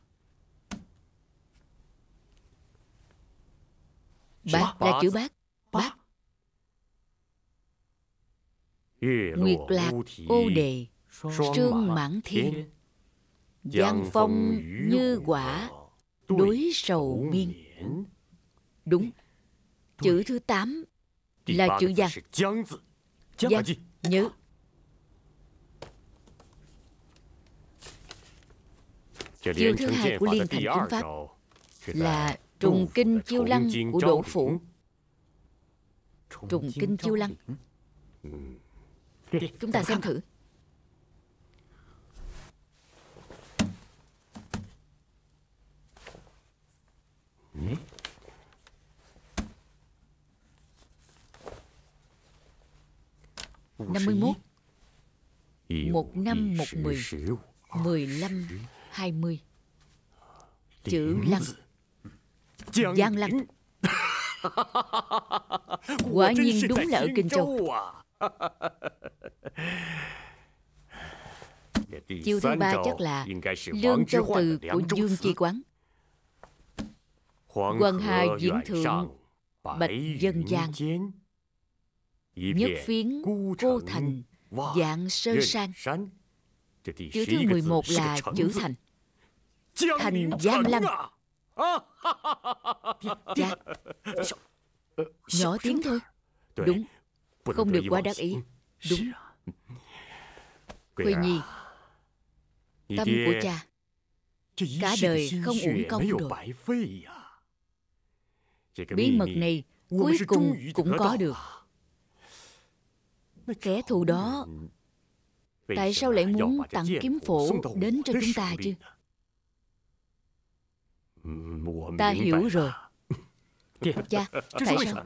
Bát là chữ bát. Bát. Nguyệt lạc ô đề, sương mãn thiên. Giang phong như quả, đối sầu miên. Đúng. Chữ thứ 8 là chữ Giang. Giang, nhớ. Chiêu thứ 2 của Liên Thành Kiếm Pháp là trùng kinh chiêu lăng của Đỗ Phủ. Trùng kinh chiêu lăng. Chúng ta xem thử. Năm 51, 1 năm 1 10, 15 20. Chữ lăng. Giang lăng. Quả nhiên đúng là ở Kinh Châu. Chiêu thứ 3 chắc là Lương Châu Từ của Dương Chi Quán. Hoàng Hà diễn thượng, bạch dân gian. Nhất phiến cô thành, dạng sơ sang. Chữ thứ 11 là chữ thành. Thành Giang lăng. Dạ. Nhỏ tiếng thôi. Đúng. Không được quá đắc ý. Đúng. Khuê Nhi, tâm của cha cả đời không uổng công rồi. Bí mật này cuối cùng cũng có được. Kẻ thù đó tại sao lại muốn tặng kiếm phổ đến cho chúng ta chứ? Ta hiểu rồi. Cha, tại sao?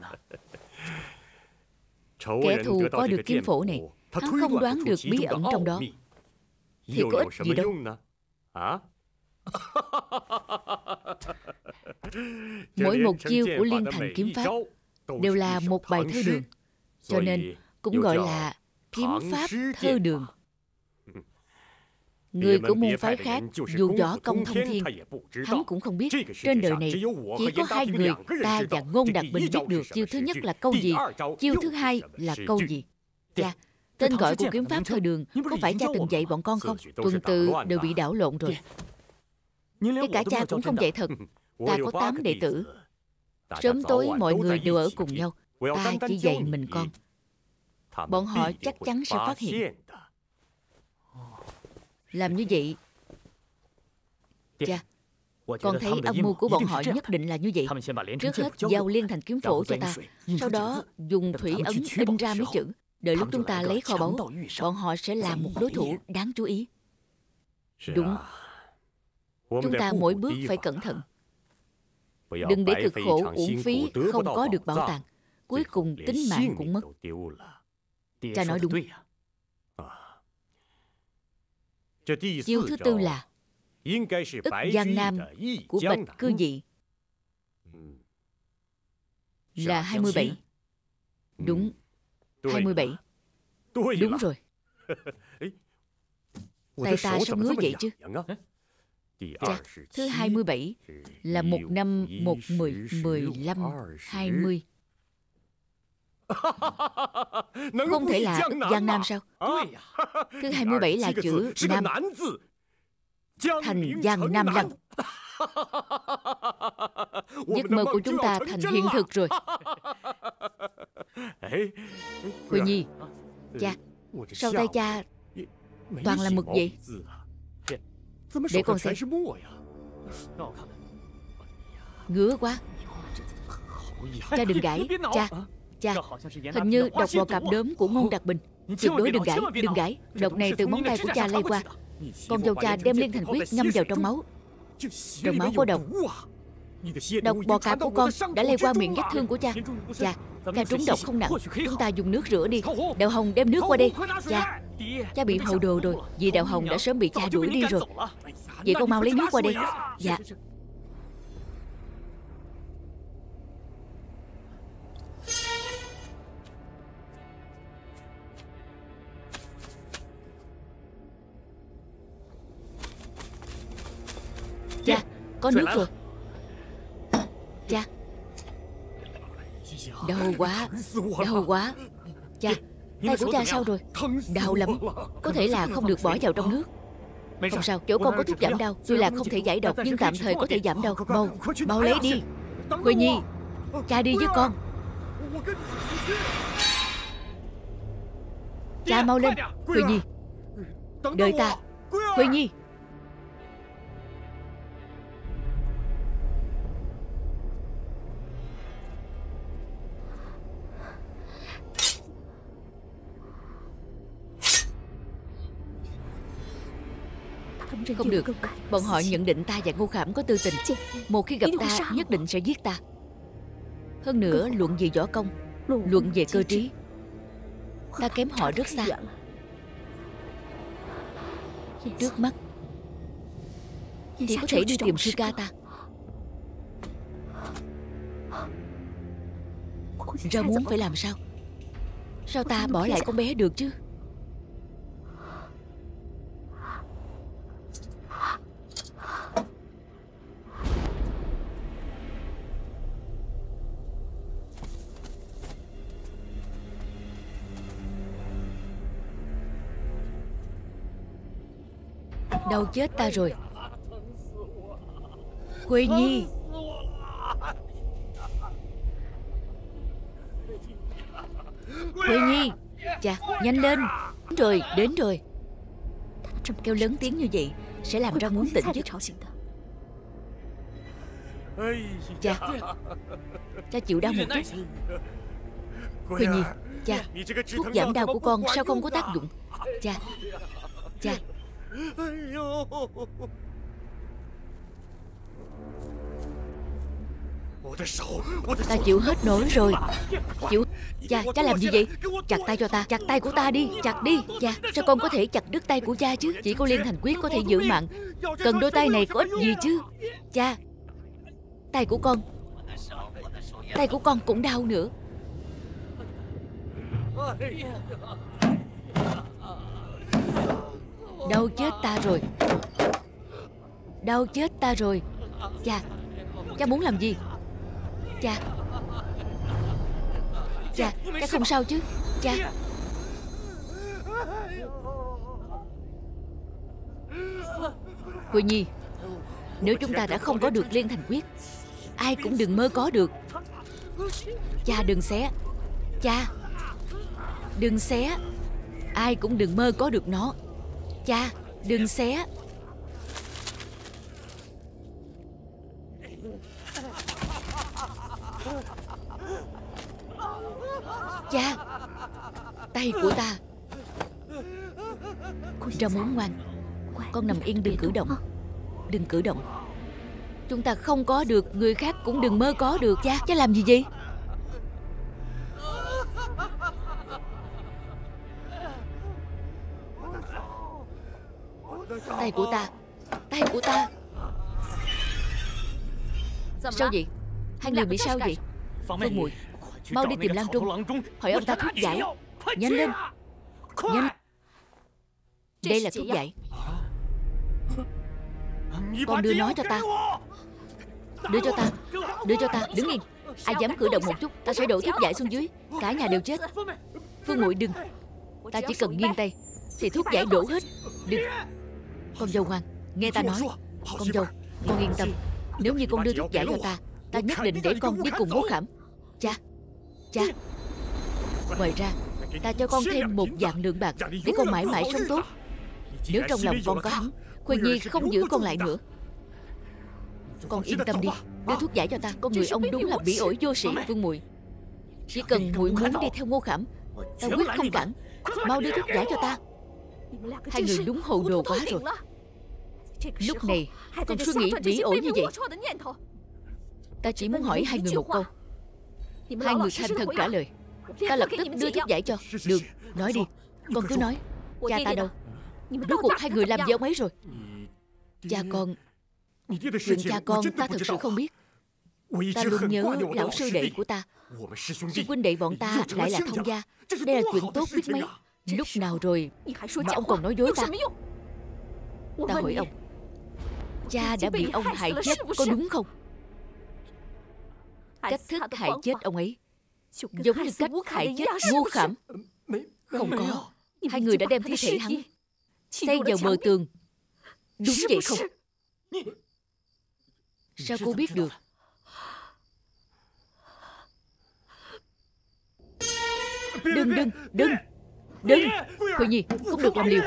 Kẻ thù có được kiếm phổ này, hắn không đoán được bí ẩn trong đó, thì có ích gì đâu. Mỗi một chiêu của Liên Thành Kiếm Pháp đều là một bài thơ đường, cho nên cũng gọi là kiếm pháp thơ đường. Người của môn phái khác dù võ công thông thiên, hắn cũng không biết trên đời này chỉ có 2 người ta và Ngôn Đạt Bình biết được chiêu thứ nhất là câu gì, chiêu thứ 2 là câu gì. Cha, tên gọi của kiếm pháp thơ đường có phải cha từng dạy bọn con không? Tuần tự đều bị đảo lộn rồi. Ngay cả cha cũng không dạy thật. Ta có 8 đệ tử. Sớm tối mọi người đều ở cùng nhau. Ta chỉ dạy mình con. Bọn họ chắc chắn sẽ phát hiện. Làm như vậy, cha, con thấy âm mưu của bọn họ nhất định là như vậy. Trước hết giao Liên Thành Kiếm Phổ cho ta, sau đó dùng thủy ấn in ra mấy chữ. Đợi lúc chúng ta lấy kho báu, bọn họ sẽ là một đối thủ đáng chú ý. Đúng. Chúng ta mỗi bước phải cẩn thận. Đừng để cực khổ uổng phí, không có được bảo tàng, cuối cùng tính mạng cũng mất. Cha nói đúng. Chiêu thứ 4 là ức Giang Nam của Bạch Cư Dị, là 27. Đúng, 27. Đúng rồi. Tay ta sao ngứa vậy chứ? Cha, thứ 27 là 1 năm 1 10 15 20. Không thể là ức Giang Nam sao? Thứ 27 là chữ Nam. Thành Giang Nam lăng. Giấc mơ của chúng ta thành hiện thực rồi. Huệ Nhi, cha, sao tay cha toàn là mực vậy? Để con xem. Ngứa quá. Cha đừng gãi. Cha, hình như độc bò cạp đốm của Ngôn Đạt Bình. Tuyệt đối đừng gãi, đừng gãi. Độc này từ móng tay của cha lây qua. Con dâu cha đem Liên Thành Quyết ngâm vào trong máu. Trong máu có độc. Độc bò cạp của con đã lây qua miệng vết thương của cha. Cha trúng độc không nặng. Chúng ta dùng nước rửa đi. Đạo Hồng đem nước qua đây. Cha bị hồ đồ rồi, vì Đạo Hồng đã sớm bị cha đuổi đi rồi. Vậy con mau lấy nước qua đây. Dạ. Có nước rồi. Cha, đau quá, đau quá. Cha, tay của cha sao rồi? Đau lắm. Có thể là không được bỏ vào trong nước. Không sao, chỗ con có thuốc giảm đau. Tuy là không thể giải độc nhưng tạm thời có thể giảm đau. Mau, mau lấy đi. Khuê Nhi, cha đi với con. Cha mau lên. Khuê Nhi, đợi ta. Khuê Nhi. Không được. Bọn họ nhận định ta và Ngô Khảm có tư tình. Một khi gặp ta nhất định sẽ giết ta. Hơn nữa luận về võ công, luận về cơ trí, ta kém họ rất xa. Trước mắt chỉ có thể đi tìm sư ca ta. Ra muốn phải làm sao? Sao ta bỏ lại con bé được chứ? Đau chết ta rồi. Khuê Nhi. Khuê Nhi. Chà, nhanh lên. Đến rồi, đến rồi. Kêu lớn tiếng như vậy sẽ làm Ra muốn tỉnh giấc. Cha, cha chịu đau một chút. Khuê Nhi, cha, thuốc giảm đau của con sao không có tác dụng? Cha, cha. Ta chịu hết nổi rồi. Chịu. Cha, cha làm gì vậy? Chặt tay cho ta. Chặt tay của ta đi. Chặt đi. Cha, sao con có thể chặt đứt tay của cha chứ? Chỉ có Liên Thành Quyết có thể giữ mạng. Cần đôi tay này có ích gì chứ? Cha, tay của con cũng đau nữa. Đau chết ta rồi. Đau chết ta rồi. Cha, cha muốn làm gì? Cha, cha không sao chứ? Cha. Khuê Nhi, nếu chúng ta đã không có được Liên Thành Quyết, ai cũng đừng mơ có được. Cha đừng xé. Cha, đừng xé. Ai cũng đừng mơ có được nó. Cha, đừng xé. Cha, tay của ta. Ra muốn ngoan. Con nằm yên đừng cử động. Đừng cử động. Chúng ta không có được, người khác cũng đừng mơ có được. Cha, cha làm gì vậy? Tay của ta. Tay của ta. Sao vậy? Hai người bị sao vậy? Phương Muội, mau đi tìm Lang Trung, hỏi ông ta thuốc giải. Nhanh lên. Nhanh. Đây là thuốc giải. Con đưa nó cho ta. Đưa cho ta. Đưa cho ta. Đứng yên. Ai dám cử động một chút, ta sẽ đổ thuốc giải xuống dưới. Cả nhà đều chết. Phương Muội đừng. Ta chỉ cần nghiêng tay thì thuốc giải đổ hết. Đừng. Con dâu ngoan, nghe ta nói. Con dâu, con yên tâm. Nếu như con đưa thuốc giải cho ta nhất định để con đi cùng Ngô Khảm. Cha, cha. Ngoài ra, ta cho con thêm 1,000 lượng bạc để con mãi mãi sống tốt. Nếu trong lòng con có hắn, Khuê Nhi không giữ con lại nữa. Con yên tâm đi. Đưa thuốc giải cho ta. Con người ông đúng là bỉ ổi vô sĩ. Phương Muội, chỉ cần muội muốn đi theo Ngô Khảm, ta quyết không cản. Mau đưa thuốc giải cho ta. Hai người đúng hồ đồ quá rồi. Lúc này còn suy nghĩ bỉ ổi như vậy. Ta chỉ muốn hỏi hai người một câu. Hai người thành thật trả lời. Ta lập tức đưa thuốc giải cho. Được, nói đi. Con cứ nói. Cha ta đâu? Rốt cuộc hai người làm gì ông ấy rồi? Cha con. Chuyện cha con ta thật sự không biết. Ta luôn nhớ lão sư đệ của ta. Sư huynh đệ bọn ta lại là thông gia. Đây là chuyện tốt biết mấy. Lúc nào rồi mà ông còn nói dối ta? Ta hỏi ông, cha đã bị ông hại chết, có đúng không? Cách thức hại chết ông ấy giống như cách hại chết Ngô Khảm. Không có. Hai người đã đem thi thể hắn xây vào bờ tường, đúng vậy không? Sao cô biết được? Đừng Huệ Nhi, không được làm liều.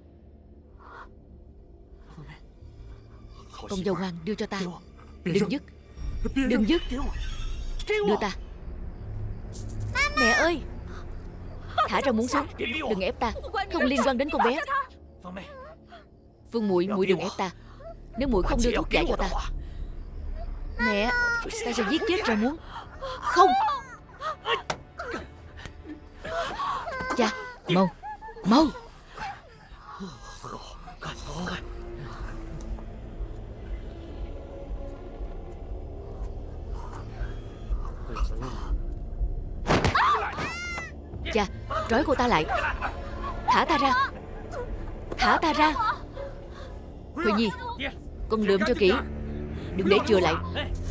Con dâu ngoan, đưa cho ta. Đừng dứt. Đưa ta. Mẹ ơi, thả ra muỗng xuống. Đừng ép ta, không liên quan đến con bé. Phương muội, muội đừng ép ta. Nếu muội không đưa thuốc giải cho ta, mẹ, ta sẽ giết chết ra muỗng. Không. Cha, mau. Cha, trói cô ta lại. Thả ta ra. Huệ Nhi, con lượm cho kỹ, đừng để chừa lại.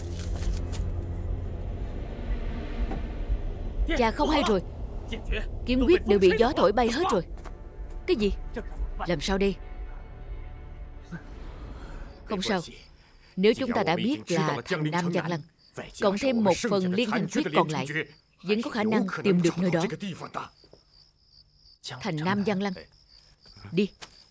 Cha không hay rồi. Kiếm quyết đều bị gió thổi bay hết rồi. Cái gì? Làm sao đây? Không sao. Nếu chúng ta đã biết là thành Nam Giang Lăng, cộng thêm một phần liên thành quyết còn lại, vẫn có khả năng tìm được nơi đó. Thành Nam Giang Lăng. Đi.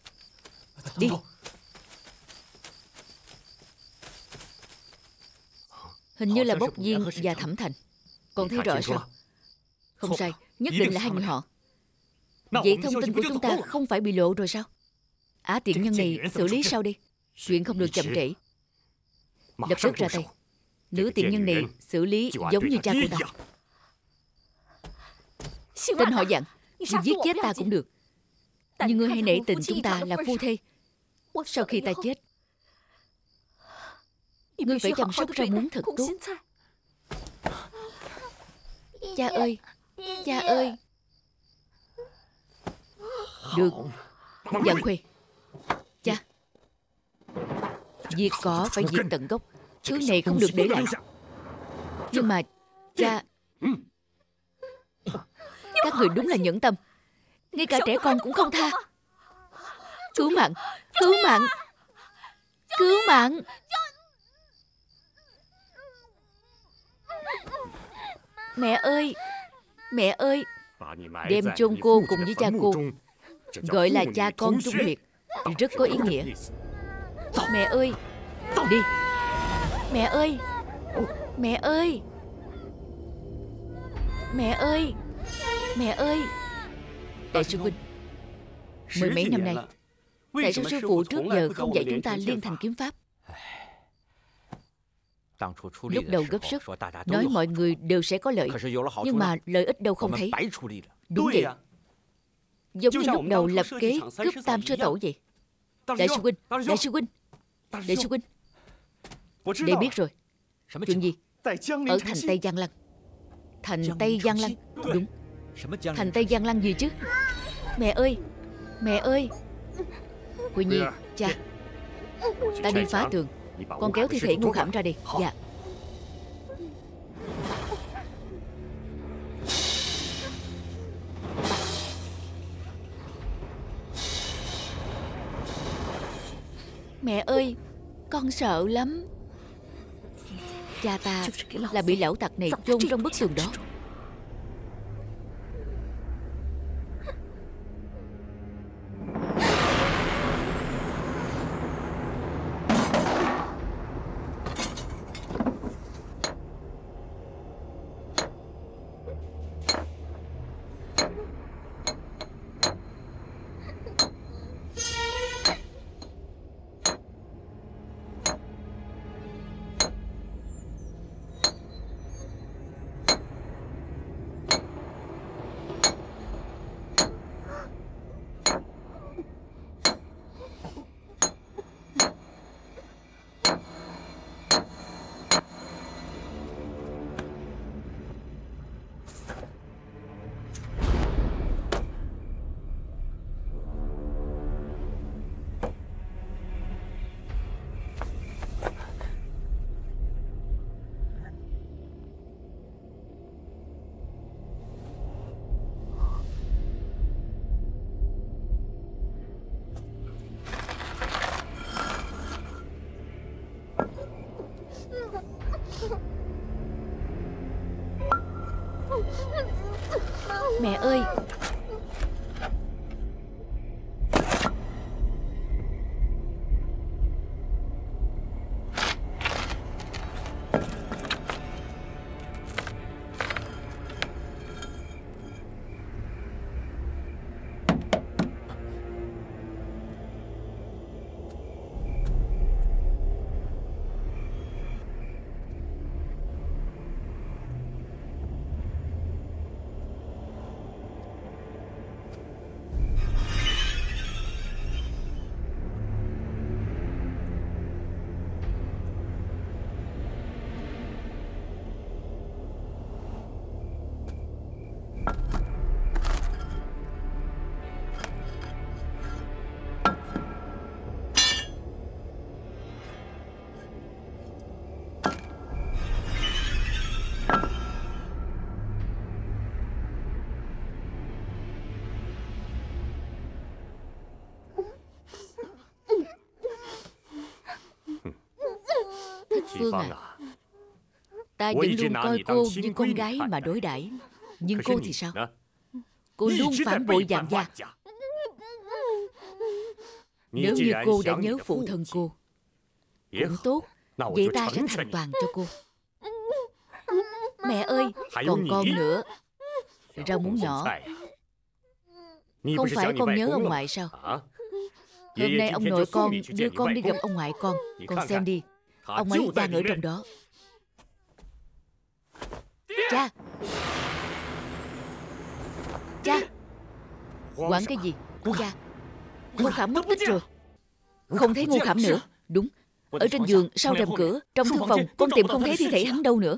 Hình như là Bốc Viên và Thẩm Thành. Còn thấy rõ sao? Không sai, nhất định là hai người họ. Vậy thông tin của chúng ta không phải bị lộ rồi sao? Tiện nhân này xử lý sao đi? Chuyện không được chậm trễ. Lập tức ra tay. Nữ tiện nhân này xử lý giống như cha của ta. Tên họ Dặn, ngươi giết chết ta cũng được, nhưng ngươi hãy nể tình chúng ta là phu thê. Sau khi ta chết, ngươi phải chăm sóc rau muống thật tốt. Cha ơi. Được. Dặn Khuê. Cha, diệt cỏ phải diệt tận gốc. Thứ này không được để lại. Nhưng mà cha, các người đúng là nhẫn tâm. Ngay cả trẻ con cũng không tha. Cứu mạng. Mẹ ơi, đem chôn cô cùng với cha cô, gọi là cha con trung huyệt, rất có ý nghĩa. Mẹ ơi, đi. Mẹ ơi. Đại sư huynh, mười mấy năm nay, tại sao sư phụ trước giờ không dạy chúng ta liên thành kiếm pháp? Lúc đầu gấp sức, nói mọi người đều sẽ có lợi, nhưng mà lợi ích đâu không thấy. Đúng vậy. Giống như lúc đầu lập kế cướp Tam sư tổ vậy. Đại sư huynh, để biết rồi. Chuyện gì? Ở thành Tây Giang Lăng. Thành Tây Giang Lăng. Đúng. Thành Tây Giang Lăng gì chứ? Mẹ ơi. Huệ Nhi, cha, ta đi phá tường, con kéo thi thể Ngô Khảm ra đi. Dạ. Mẹ ơi, con sợ lắm. Cha ta là bị lão tặc này chôn trong bức tường đó. Mẹ ơi! Phương à, ta vẫn luôn coi cô như con gái mà đối đãi. Nhưng cô thì sao? Cô luôn phản bội Vạn gia. Nếu như cô đã nhớ phụ thân cô cũng tốt, vậy ta sẽ thành toàn cho cô. Mẹ ơi, còn con nữa. Rau muống nhỏ. Không phải con nhớ ông ngoại sao? Hôm nay ông nội con đưa con đi gặp ông ngoại con. Con xem đi, ông ấy đang ở trong đó. Cha! Cha! Quản cái gì? Cha! Ngô Khảm mất tích rồi. Không thấy Ngô Khảm nữa. Đúng, ở trên giường, sau rèm cửa, trong thư phòng, con tìm không thấy thi thể hắn đâu nữa.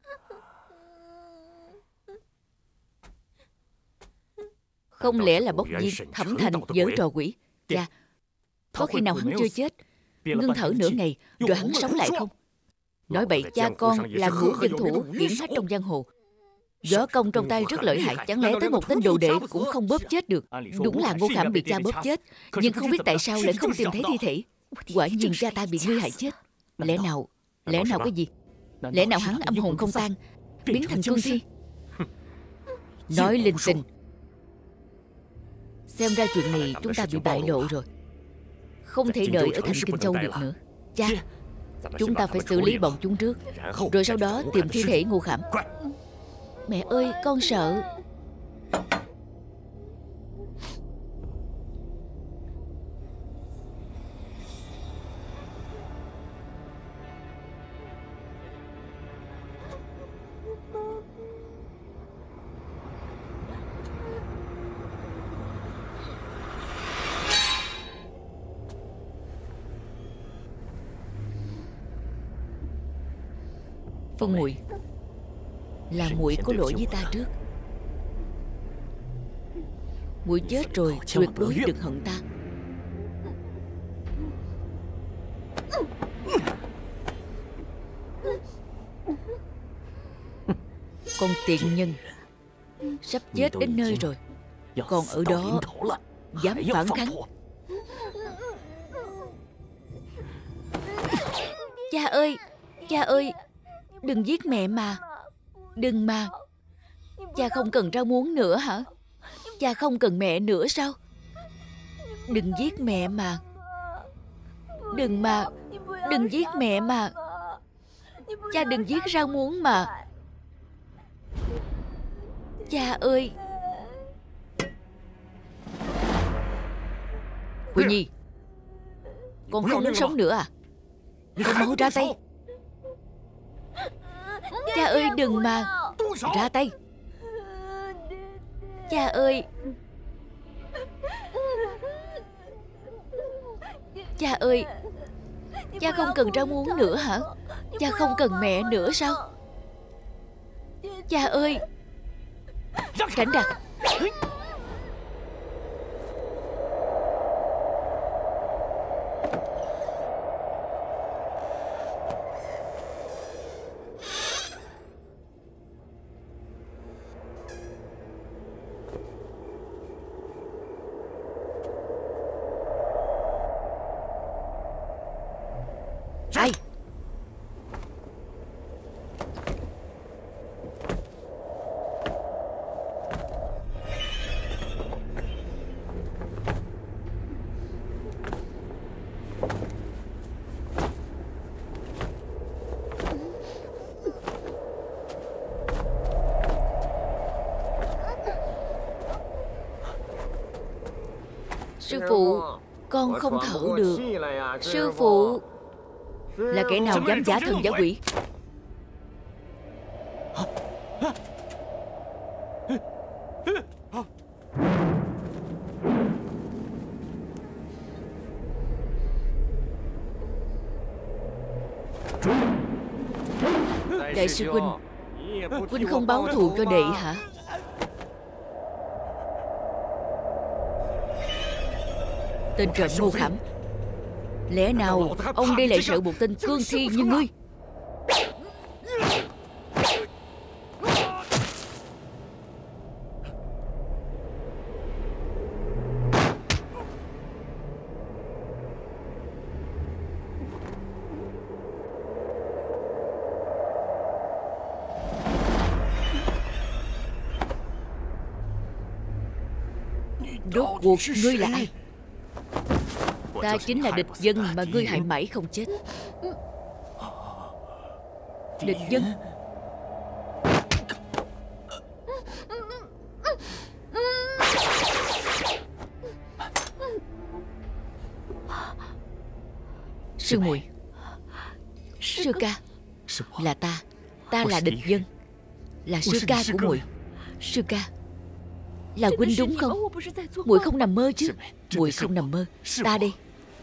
Không lẽ là Bốc Viên, Thẩm Thành giở trò quỷ? Cha, có khi nào hắn chưa chết, ngưng thở nửa ngày rồi hắn sống lại không? Nói bậy, cha con là ngũ dân thủ hiển hách trong giang hồ, võ công trong tay rất lợi hại. Chẳng lẽ tới một tên đồ đệ cũng không bóp chết được? Đúng là Ngô Khảm bị cha bóp chết, nhưng không biết tại sao lại không tìm thấy thi thể. Quả nhiên cha ta bị ngươi hại chết. Lẽ nào cái gì? Lẽ nào hắn âm hồn không tan, biến thành cương thi? Nói linh tinh. Xem ra chuyện này chúng ta bị bại lộ rồi, không thể đợi ở thành Kinh Châu được nữa. Cha, chúng ta phải xử lý bọn chúng trước, rồi sau đó tìm thi thể Ngô Khảm. Mẹ ơi, con sợ. Phương muội, là muội có lỗi với ta trước. Muội chết rồi tuyệt đối đừng hận ta. Con tiện nhân, sắp chết đến nơi rồi, còn ở đó dám phản kháng. Cha ơi, cha ơi, đừng giết mẹ mà. Đừng mà. Cha không cần rau muống nữa hả? Cha không cần mẹ nữa sao? Đừng giết mẹ mà. Đừng mà. Đừng giết mẹ mà. Cha đừng giết rau muống mà. Cha ơi. Quỳ Nhi, con không muốn sống nữa à? Con mau ra tay. Cha ơi đừng mà. Ra tay. Cha ơi. Cha ơi, cha không cần rau muống nữa hả? Cha không cần mẹ nữa sao? Cha ơi. Tránh ra. Ai? Sư phụ, con không thở được. Sư phụ, là kẻ nào dám giả thần giả quỷ? Đại sư huynh, huynh không báo thù cho đệ hả? Tên trộm ngu khảm, lẽ nào ông đây lại sợ một tên cương thi như ngươi? Rốt cuộc ngươi là ai? Ta chính là địch dân mà ngươi hại mãi không chết. Địch dân? Sư muội, sư ca, là ta. Ta là địch dân, là sư ca của muội. Sư ca, là huynh đúng không? Muội không nằm mơ chứ? Muội không nằm mơ. Ta đây.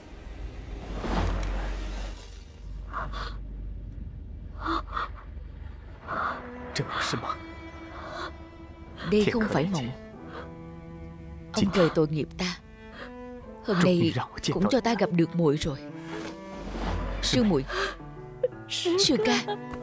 Đây không phải mộng. Ông trời tội nghiệp ta. Hôm nay cũng cho ta gặp được muội rồi. Sư muội, sư ca.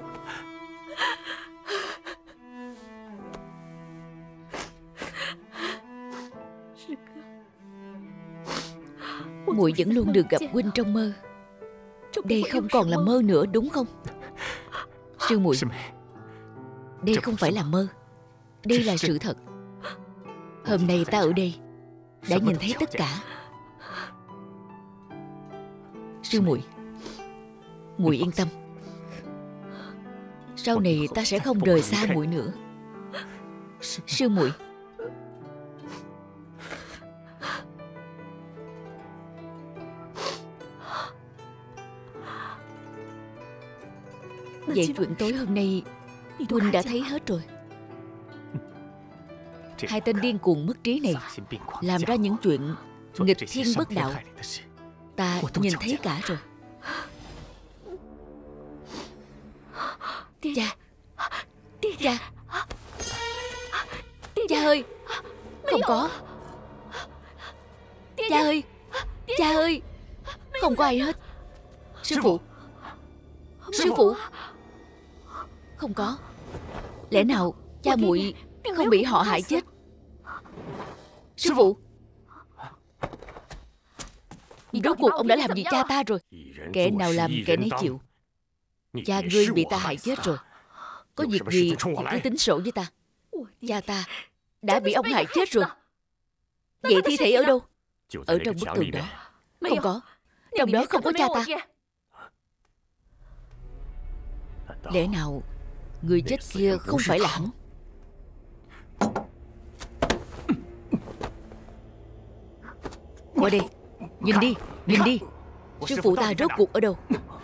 Muội vẫn luôn được gặp huynh trong mơ. Đây không còn là mơ nữa đúng không? Sư muội, đây không phải là mơ. Đây là sự thật. Hôm nay ta ở đây đã nhìn thấy tất cả. Sư muội, muội yên tâm. Sau này ta sẽ không rời xa muội nữa. Sư muội. Vậy chuyện tối hôm nay huynh đã thấy hết rồi. Hai tên điên cuồng mất trí này làm ra những chuyện nghịch thiên bất đạo, ta nhìn thấy cả rồi. Cha, cha, cha ơi, không có. Cha ơi, cha ơi, không có ai hết. Sư phụ, sư phụ, không có. Lẽ nào cha muội không bị họ hại chết? Sư phụ, rốt cuộc ông đã làm gì cha ta rồi? Kẻ nào làm kẻ nấy chịu. Cha ngươi bị ta hại chết rồi. Có việc gì thì cứ tính sổ với ta. Cha ta đã bị ông hại chết rồi. Vậy thi thể ở đâu? Ở trong bức tường đó. Không có. Trong đó không có cha ta. Lẽ nào người chết kia không phải là hắn? Qua đây, nhìn đi, nhìn đi. Sư phụ ta rốt cuộc ở đâu?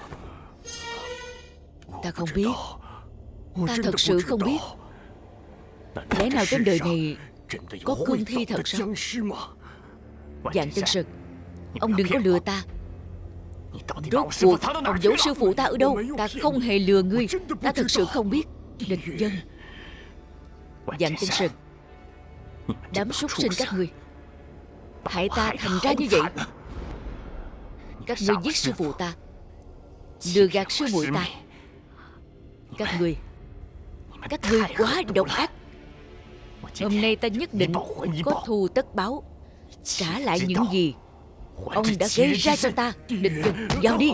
Ta không biết. Ta thật sự không biết. Lẽ nào trên đời này có cương thi thật sao? Dạng Chân Sơn, ông đừng có lừa ta. Rốt cuộc ông giấu sư phụ ta ở đâu? Ta không hề lừa ngươi. Ta thật sự không biết. Địch dân, Dạng Chân Sơn, đám súc sinh các ngươi hại ta thành ra như vậy. Các ngươi giết sư phụ ta, lừa gạt sư muội ta. Các ngươi quá độc ác. Hôm nay ta nhất định có thù tất báo, trả lại những gì ông đã gây ra cho ta. Địch dân, vào đi.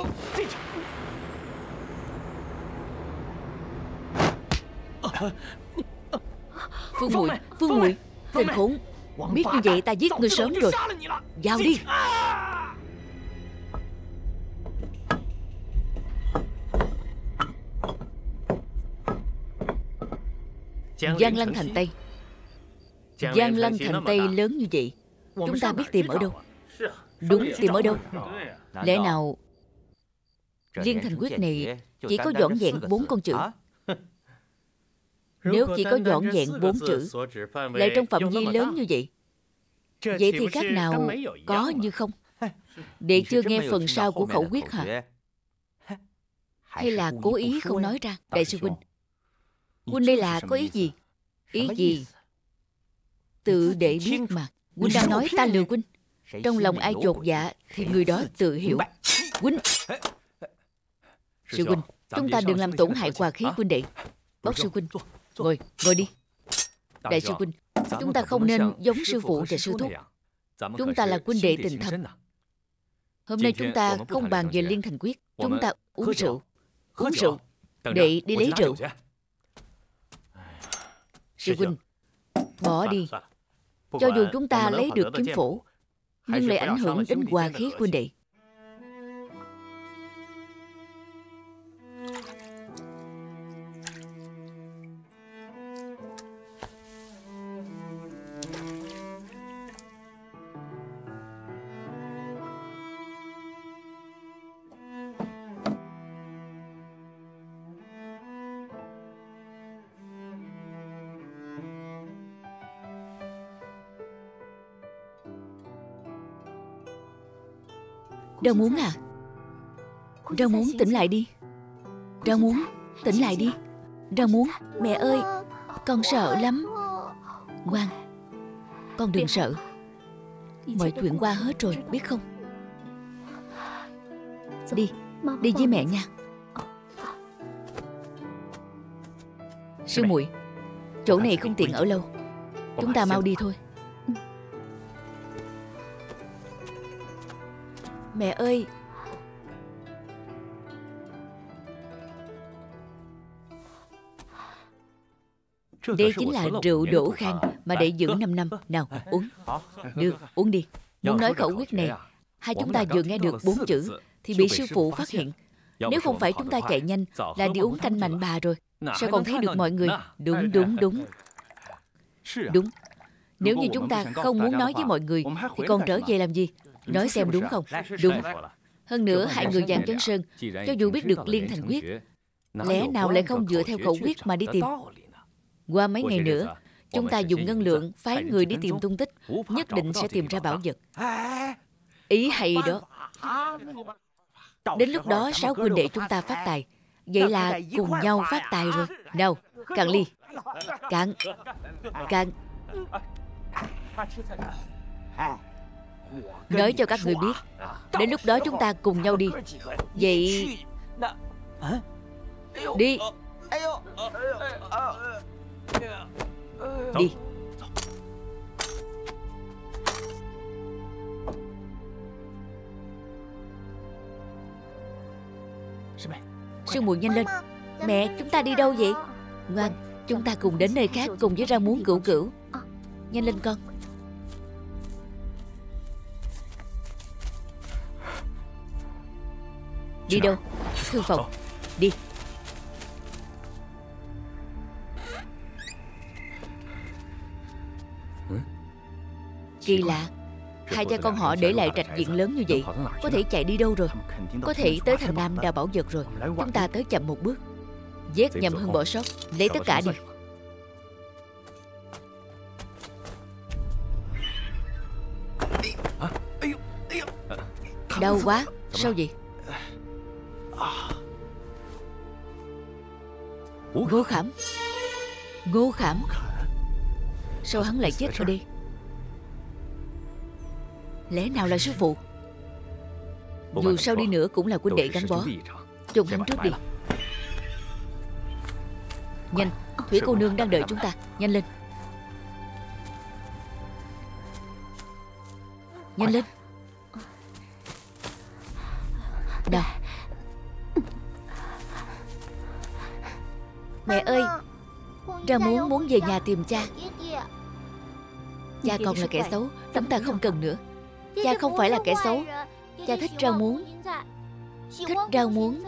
Phương muội, Phương muội, tên khốn, biết như vậy ta giết ngươi sớm rồi. Vào đi. Giang Lăng thành Tây. Giang Lăng thành Tây lớn như vậy, chúng ta biết tìm ở đâu? Đúng, tìm ở đâu? Lẽ nào Liên Thành Quyết này chỉ có vỏn vẹn 4 con chữ? Nếu chỉ có vỏn vẹn 4 chữ, lại trong phạm vi lớn như vậy, vậy thì khác nào có như không? Đệ chưa nghe phần sau của khẩu quyết hả? Hay là cố ý không nói ra? Đại sư huynh, huynh đây là có ý gì? Ý gì? Tự để biết mà. Huynh đang nói ta lừa huynh. Trong lòng ai chột dạ thì người đó tự hiểu. Huynh, sư huynh, chúng ta đừng làm tổn hại hòa khí huynh đệ. Bác sư huynh, ngồi đi. Đại sư huynh, chúng ta không nên giống sư phụ và sư thúc. Chúng ta là huynh đệ tình thâm. Hôm nay chúng ta không bàn về Liên Thành Quyết. Chúng ta uống rượu. Uống rượu. Đệ đi lấy rượu. Sư huynh, bỏ đi. Cho dù chúng ta lấy được kiếm phổ, nhưng lại ảnh hưởng đến hòa khí huynh đệ. Rau Muống à, Rau Muống tỉnh lại đi. Rau Muống tỉnh lại đi. Rau Muống, mẹ ơi, con sợ lắm. Ngoan, con đừng sợ. Mọi chuyện qua hết rồi, biết không? Đi, đi với mẹ nha. Sư muội, chỗ này không tiện ở lâu. Chúng ta mau đi thôi. Mẹ ơi, đây chính là rượu Đỗ Khang mà đệ dưỡng 5 năm. Nào, uống. Được, uống đi. Muốn nói khẩu quyết này, hai chúng ta vừa nghe được 4 chữ thì bị sư phụ phát hiện. Nếu không phải chúng ta chạy nhanh là đi uống canh mạnh bà rồi. Sao còn thấy được mọi người? Đúng. Đúng. Nếu như chúng ta không muốn nói với mọi người thì còn trở về làm gì? Nói xem đúng không? Đúng. Hơn nữa, hai người Giang Chấn Sơn, cho dù biết được Liên Thành Quyết, lẽ nào lại không dựa theo khẩu quyết mà đi tìm? Qua mấy ngày nữa, chúng ta dùng ngân lượng phái người đi tìm tung tích, nhất định sẽ tìm ra bảo vật. Ý hay đó. Đến lúc đó 6 huynh đệ chúng ta phát tài. Vậy là cùng nhau phát tài rồi. Nào, cạn ly. Cạn. Nói cho các người biết, đến lúc đó chúng ta cùng nhau đi. Vậy đi. Đi. Sư muội nhanh lên. Mẹ, chúng ta đi đâu vậy? Ngoan, chúng ta cùng đến nơi khác cùng với Rau Muống Cửu Cửu. Nhanh lên con. Đi đâu? Thư phòng. Đi. Kỳ lạ, hai cha con họ để lại trạch viện lớn như vậy, có thể chạy đi đâu rồi? Có thể tới thành Nam đào bảo vật rồi. Chúng ta tới chậm một bước. Vết nhầm hơn bỏ sót. Lấy tất cả đi. Đau quá. Sao vậy? Ngô Khảm. Ngô Khảm. Sao hắn lại chết ở đây? Lẽ nào là sư phụ? Dù sao đi nữa cũng là huynh đệ gắn bó. Chôn hắn trước đi. Nhanh, Thủy cô nương đang đợi chúng ta. Nhanh lên. Nhanh lên. Nào. Mẹ ơi, Rau Muống muốn về nhà tìm cha. Cha còn là kẻ xấu, chúng ta không cần nữa. Cha không phải là kẻ xấu. Cha thích Rau Muống. Thích Rau Muống.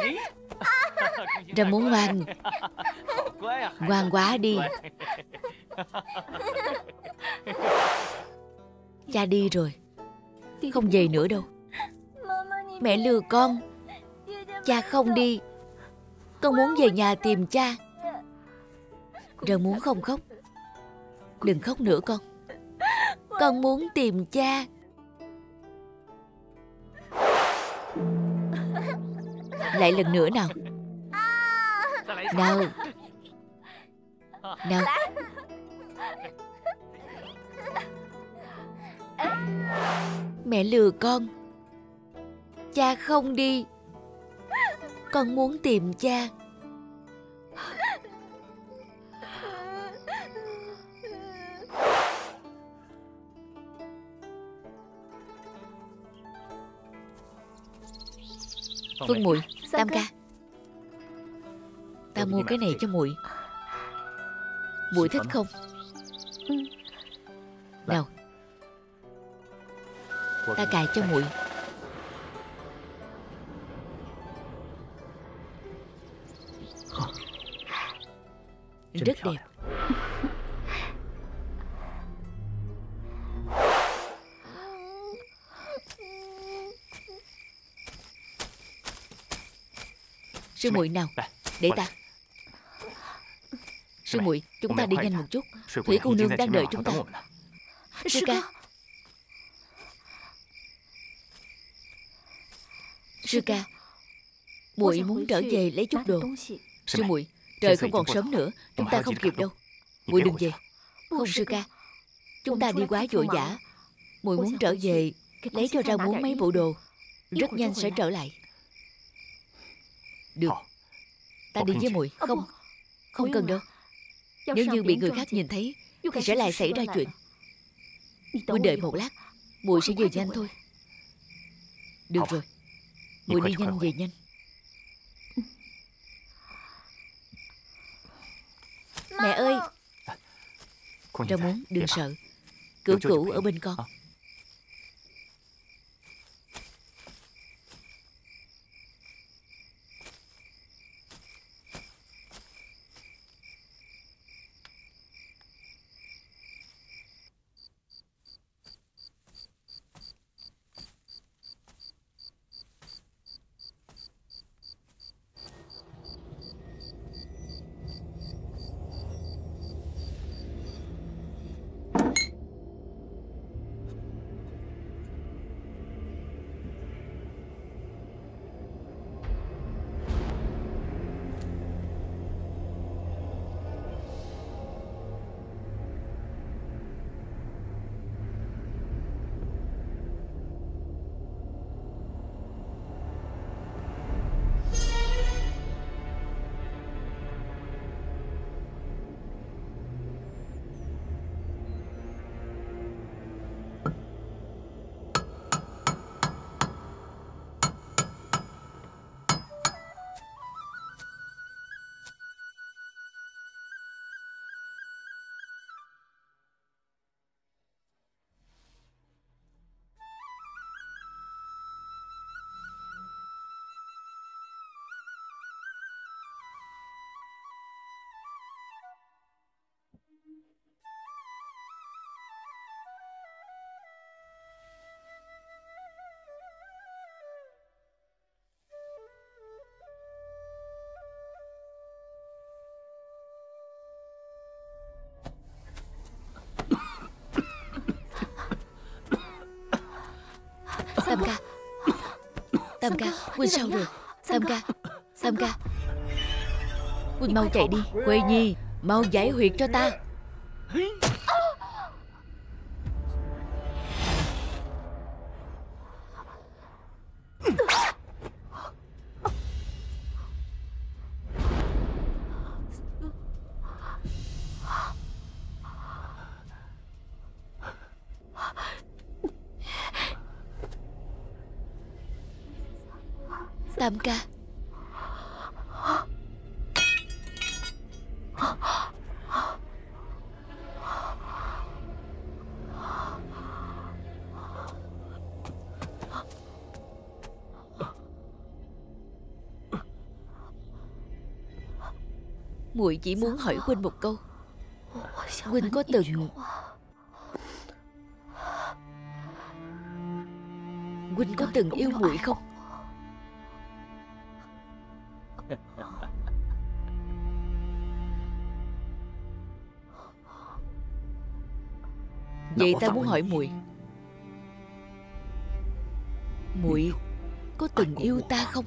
Ra muốn ngoan. Ngoan quá đi. Cha đi rồi, không về nữa đâu. Mẹ lừa con. Cha không đi. Con muốn về nhà tìm cha. Ra muốn không khóc. Đừng khóc nữa con. Con muốn tìm cha. Lại lần nữa nào. Nào. Nào. Mẹ lừa con. Cha không đi. Con muốn tìm cha. Phương muội, Tam ca, ta mua cái này cho muội. Muội thích không? Nào, ta cài cho muội. Rất đẹp. Sư muội nào, để ta. Sư muội, chúng ta đi nhanh một chút. Thủy cô nương đang đợi chúng ta. Sư ca. Sư ca, muội muốn trở về lấy chút đồ. Sư muội, trời không còn sớm nữa, chúng ta không kịp đâu. Muội đừng về. Không sư ca, chúng ta đi quá vội vã. Muội muốn trở về lấy cho Ra Muốn mấy bộ đồ, rất nhanh sẽ trở lại. Được, ta đi với muội. Không, không cần đâu. Nếu như bị người khác nhìn thấy thì sẽ lại xảy ra chuyện. Muội đợi một lát, muội sẽ về nhanh thôi. Được rồi, muội đi nhanh về nhanh. Mẹ ơi. Ra Muốn, đừng sợ. Cửu cửu ở bên con. Tam ca. Tam ca, Huynh sao rồi? Tam ca. Tam ca, Huynh mau chạy đi. Quê Nhi, mau giải huyệt cho ta. Tam ca. Muội chỉ muốn hỏi huynh một câu. Huynh có từng Huynh có từng yêu muội không? Vậy ta muốn hỏi muội, muội có từng yêu ta không?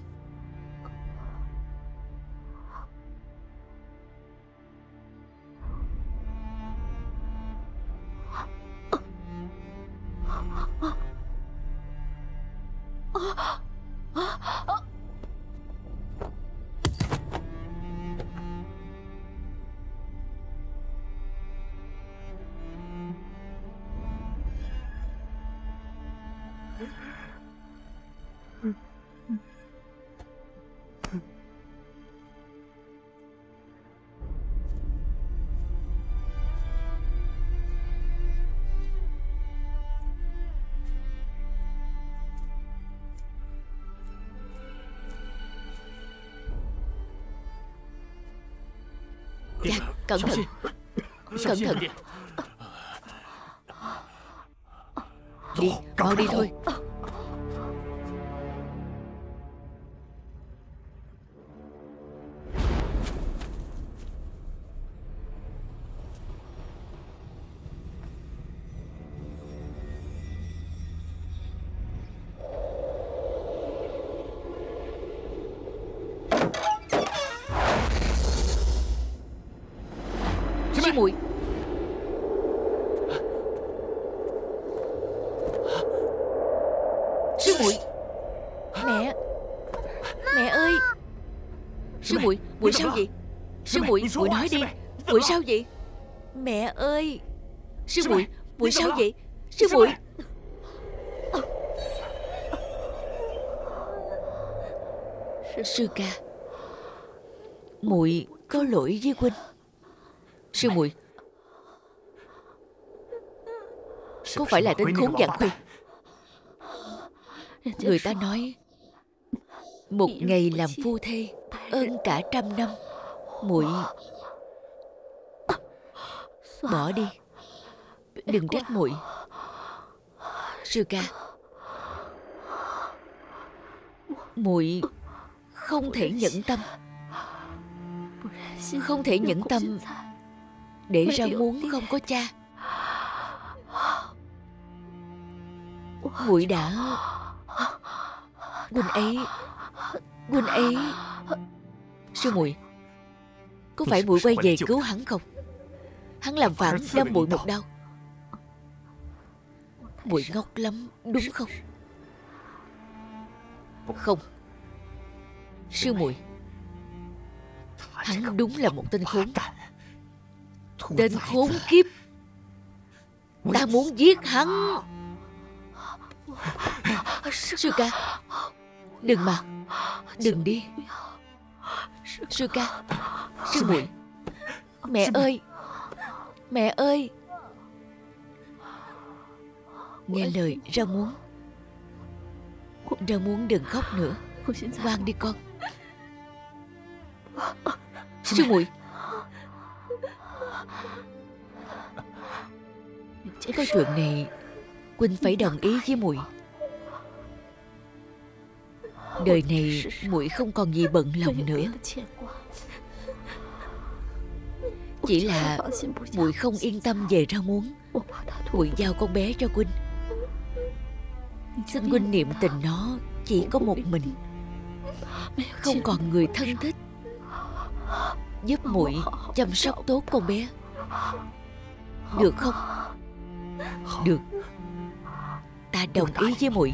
Dạ, cẩn thận. Cẩn thận. Đi, mau đi thôi. Sư muội. Sư muội. Mẹ. Mẹ ơi. Sư muội, muội sao vậy? Sư muội, muội nói đi. Muội sao vậy? Mẹ ơi. Sư muội, muội sao vậy? Sư muội. Sư ca, muội có lỗi với huynh. Sư muội, có phải là tên khốn giặc huynh? Người ta nói một ngày làm phu thê ơn cả trăm năm. Muội bỏ đi, đừng trách muội. Sư ca, muội không thể nhẫn tâm, không thể nhẫn tâm để ra muốn không có cha. Muội đã... Huynh ấy... Sư muội, có phải muội quay về cứu hắn không? Hắn làm phản đâm muội một đau. Muội ngốc lắm đúng không? Không. Sư muội, hắn đúng là một tên khốn. Tên khốn kiếp. Ta muốn giết hắn. Sư ca, đừng mà. Đừng đi. Sư ca. Sư muội. Mẹ ơi. Mẹ ơi. Nghe lời Ra Muốn. Ra Muốn đừng khóc nữa. Ngoan đi con. Sư muội. Có chuyện này huynh phải đồng ý với muội. Đời này muội không còn gì bận lòng nữa. Chỉ là muội không yên tâm về Ra Muốn. Muội giao con bé cho huynh. Xin huynh niệm tình nó chỉ có một mình, không còn người thân thích. Giúp muội chăm sóc tốt con bé, được không? Được. Ta đồng ý với muội.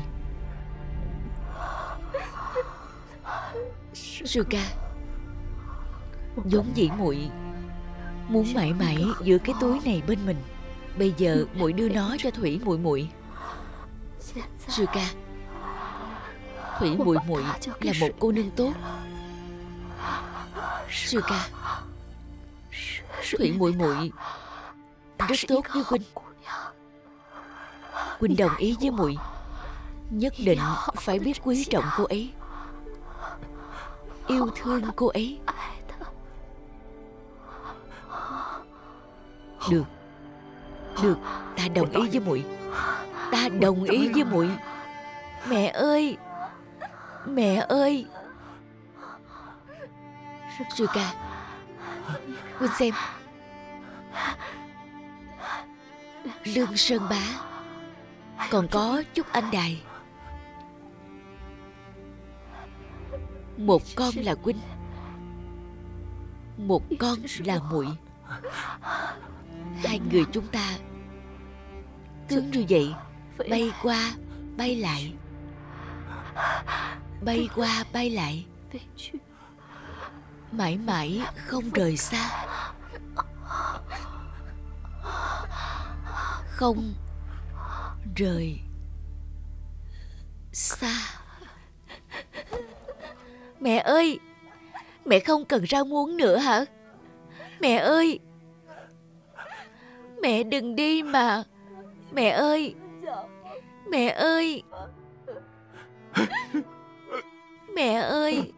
Sư ca, vốn dĩ muội muốn mãi mãi giữ cái túi này bên mình. Bây giờ muội đưa nó cho Thủy muội muội. Sư ca, Thủy muội muội là một cô nương tốt. Sư ca, Thủy muội muội rất tốt với huynh. Huynh đồng ý với muội, nhất định phải biết quý trọng cô ấy, yêu thương cô ấy. Được, được, ta đồng ý với muội. Ta đồng ý với muội. Mẹ ơi, mẹ ơi. Sư ca, Huynh xem, lưng sơn bá còn có chút anh đài. Một con là Huynh, một con là muội. Hai người chúng ta cứ như vậy bay qua bay lại, bay qua bay lại, mãi mãi không rời xa. Không rời xa. Mẹ ơi, mẹ không cần rau muống nữa hả? Mẹ ơi, mẹ đừng đi mà. Mẹ ơi, mẹ ơi, mẹ ơi.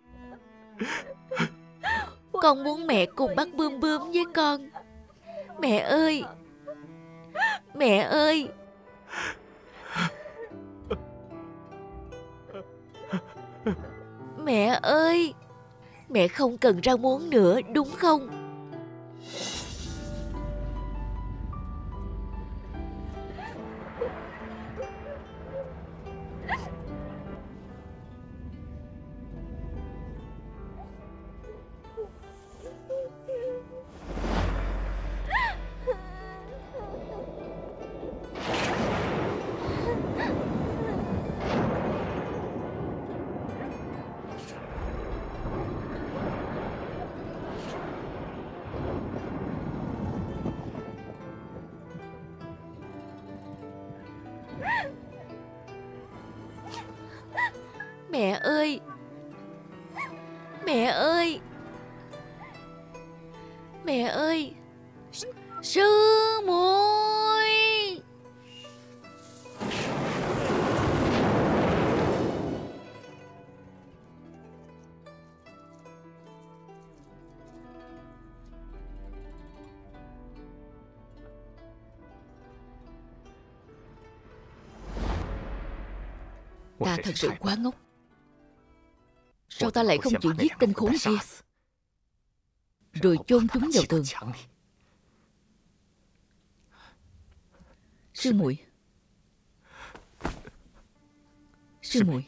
Con muốn mẹ cùng bắt Bươm Bươm với con. Mẹ ơi, mẹ ơi. Mẹ ơi, mẹ không cần rau muống nữa đúng không? Mẹ ơi, mẹ ơi, mẹ ơi. Sư muội. Ta thật sự quá ngốc. Sao ta lại không chịu giết tên khốn kia, rồi chôn chúng vào tường? Sư muội, sư muội,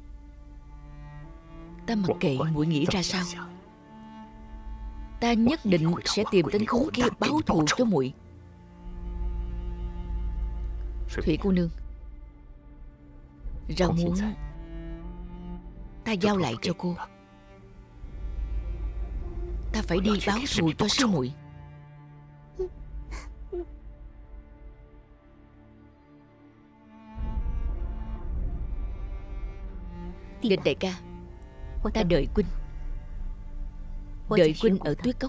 ta mặc kệ muội nghĩ ra sao. Ta nhất định sẽ tìm tên khốn kia báo thù cho muội. Thủy cô nương, rau muống ta giao lại cho cô. Ta phải đi báo thù cho sư muội. Địch đại ca, ta đợi Huynh. Đợi Huynh ở Tuyết Cốc.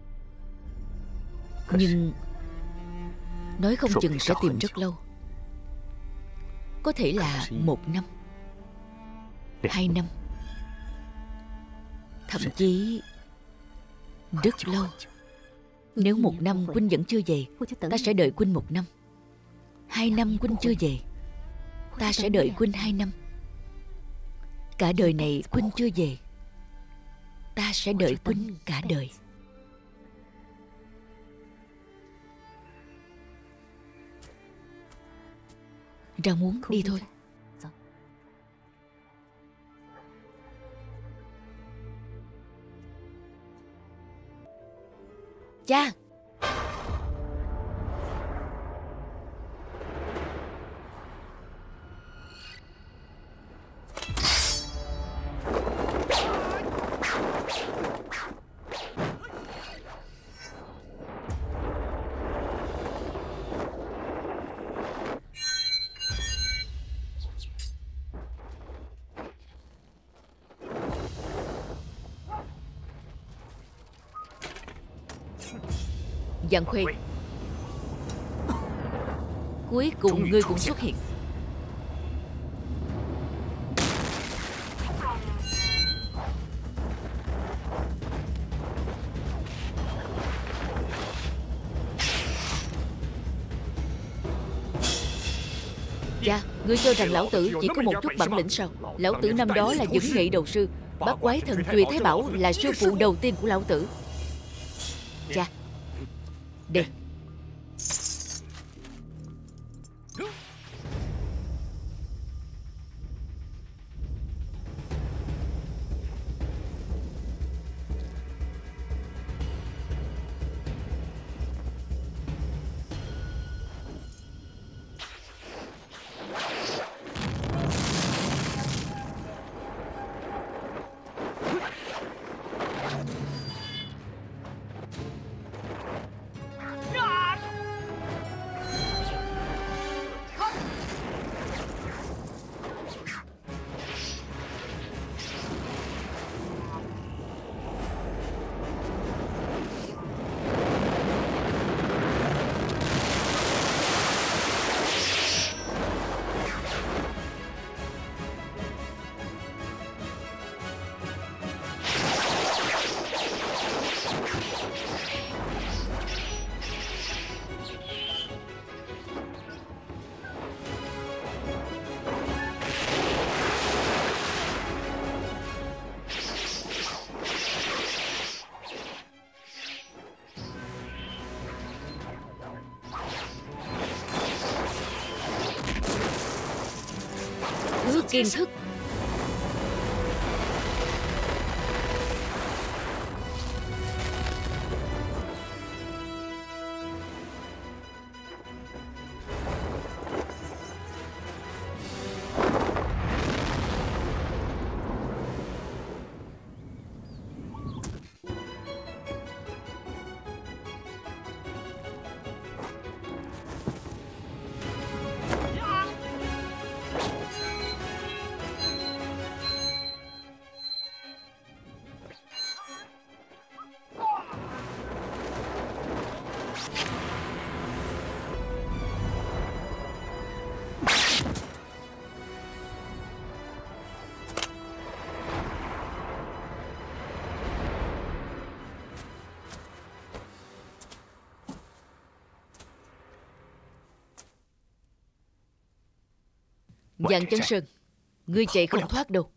Nhưng nói không chừng sẽ tìm rất lâu. Có thể là 1 năm, 2 năm, thậm chí rất lâu. Nếu 1 năm Huynh vẫn chưa về, ta sẽ đợi Huynh 1 năm. 2 năm Huynh chưa về, ta sẽ đợi Huynh 2 năm. Cả đời này Huynh chưa về, ta sẽ đợi Huynh cả đời. Rau muống đi thôi. Cha! Giang Khuê, cuối cùng ngươi cũng xuất hiện. Ngươi cho rằng lão tử chỉ có một chút bản lĩnh sao? Lão tử năm đó là dẫn nghệ đầu sư, bát quái thần truyền Thái Bảo là sư phụ đầu tiên của lão tử. Cha, đây. Kiên thức. Giang Chấn Sơn, ngươi chạy không thoát đâu.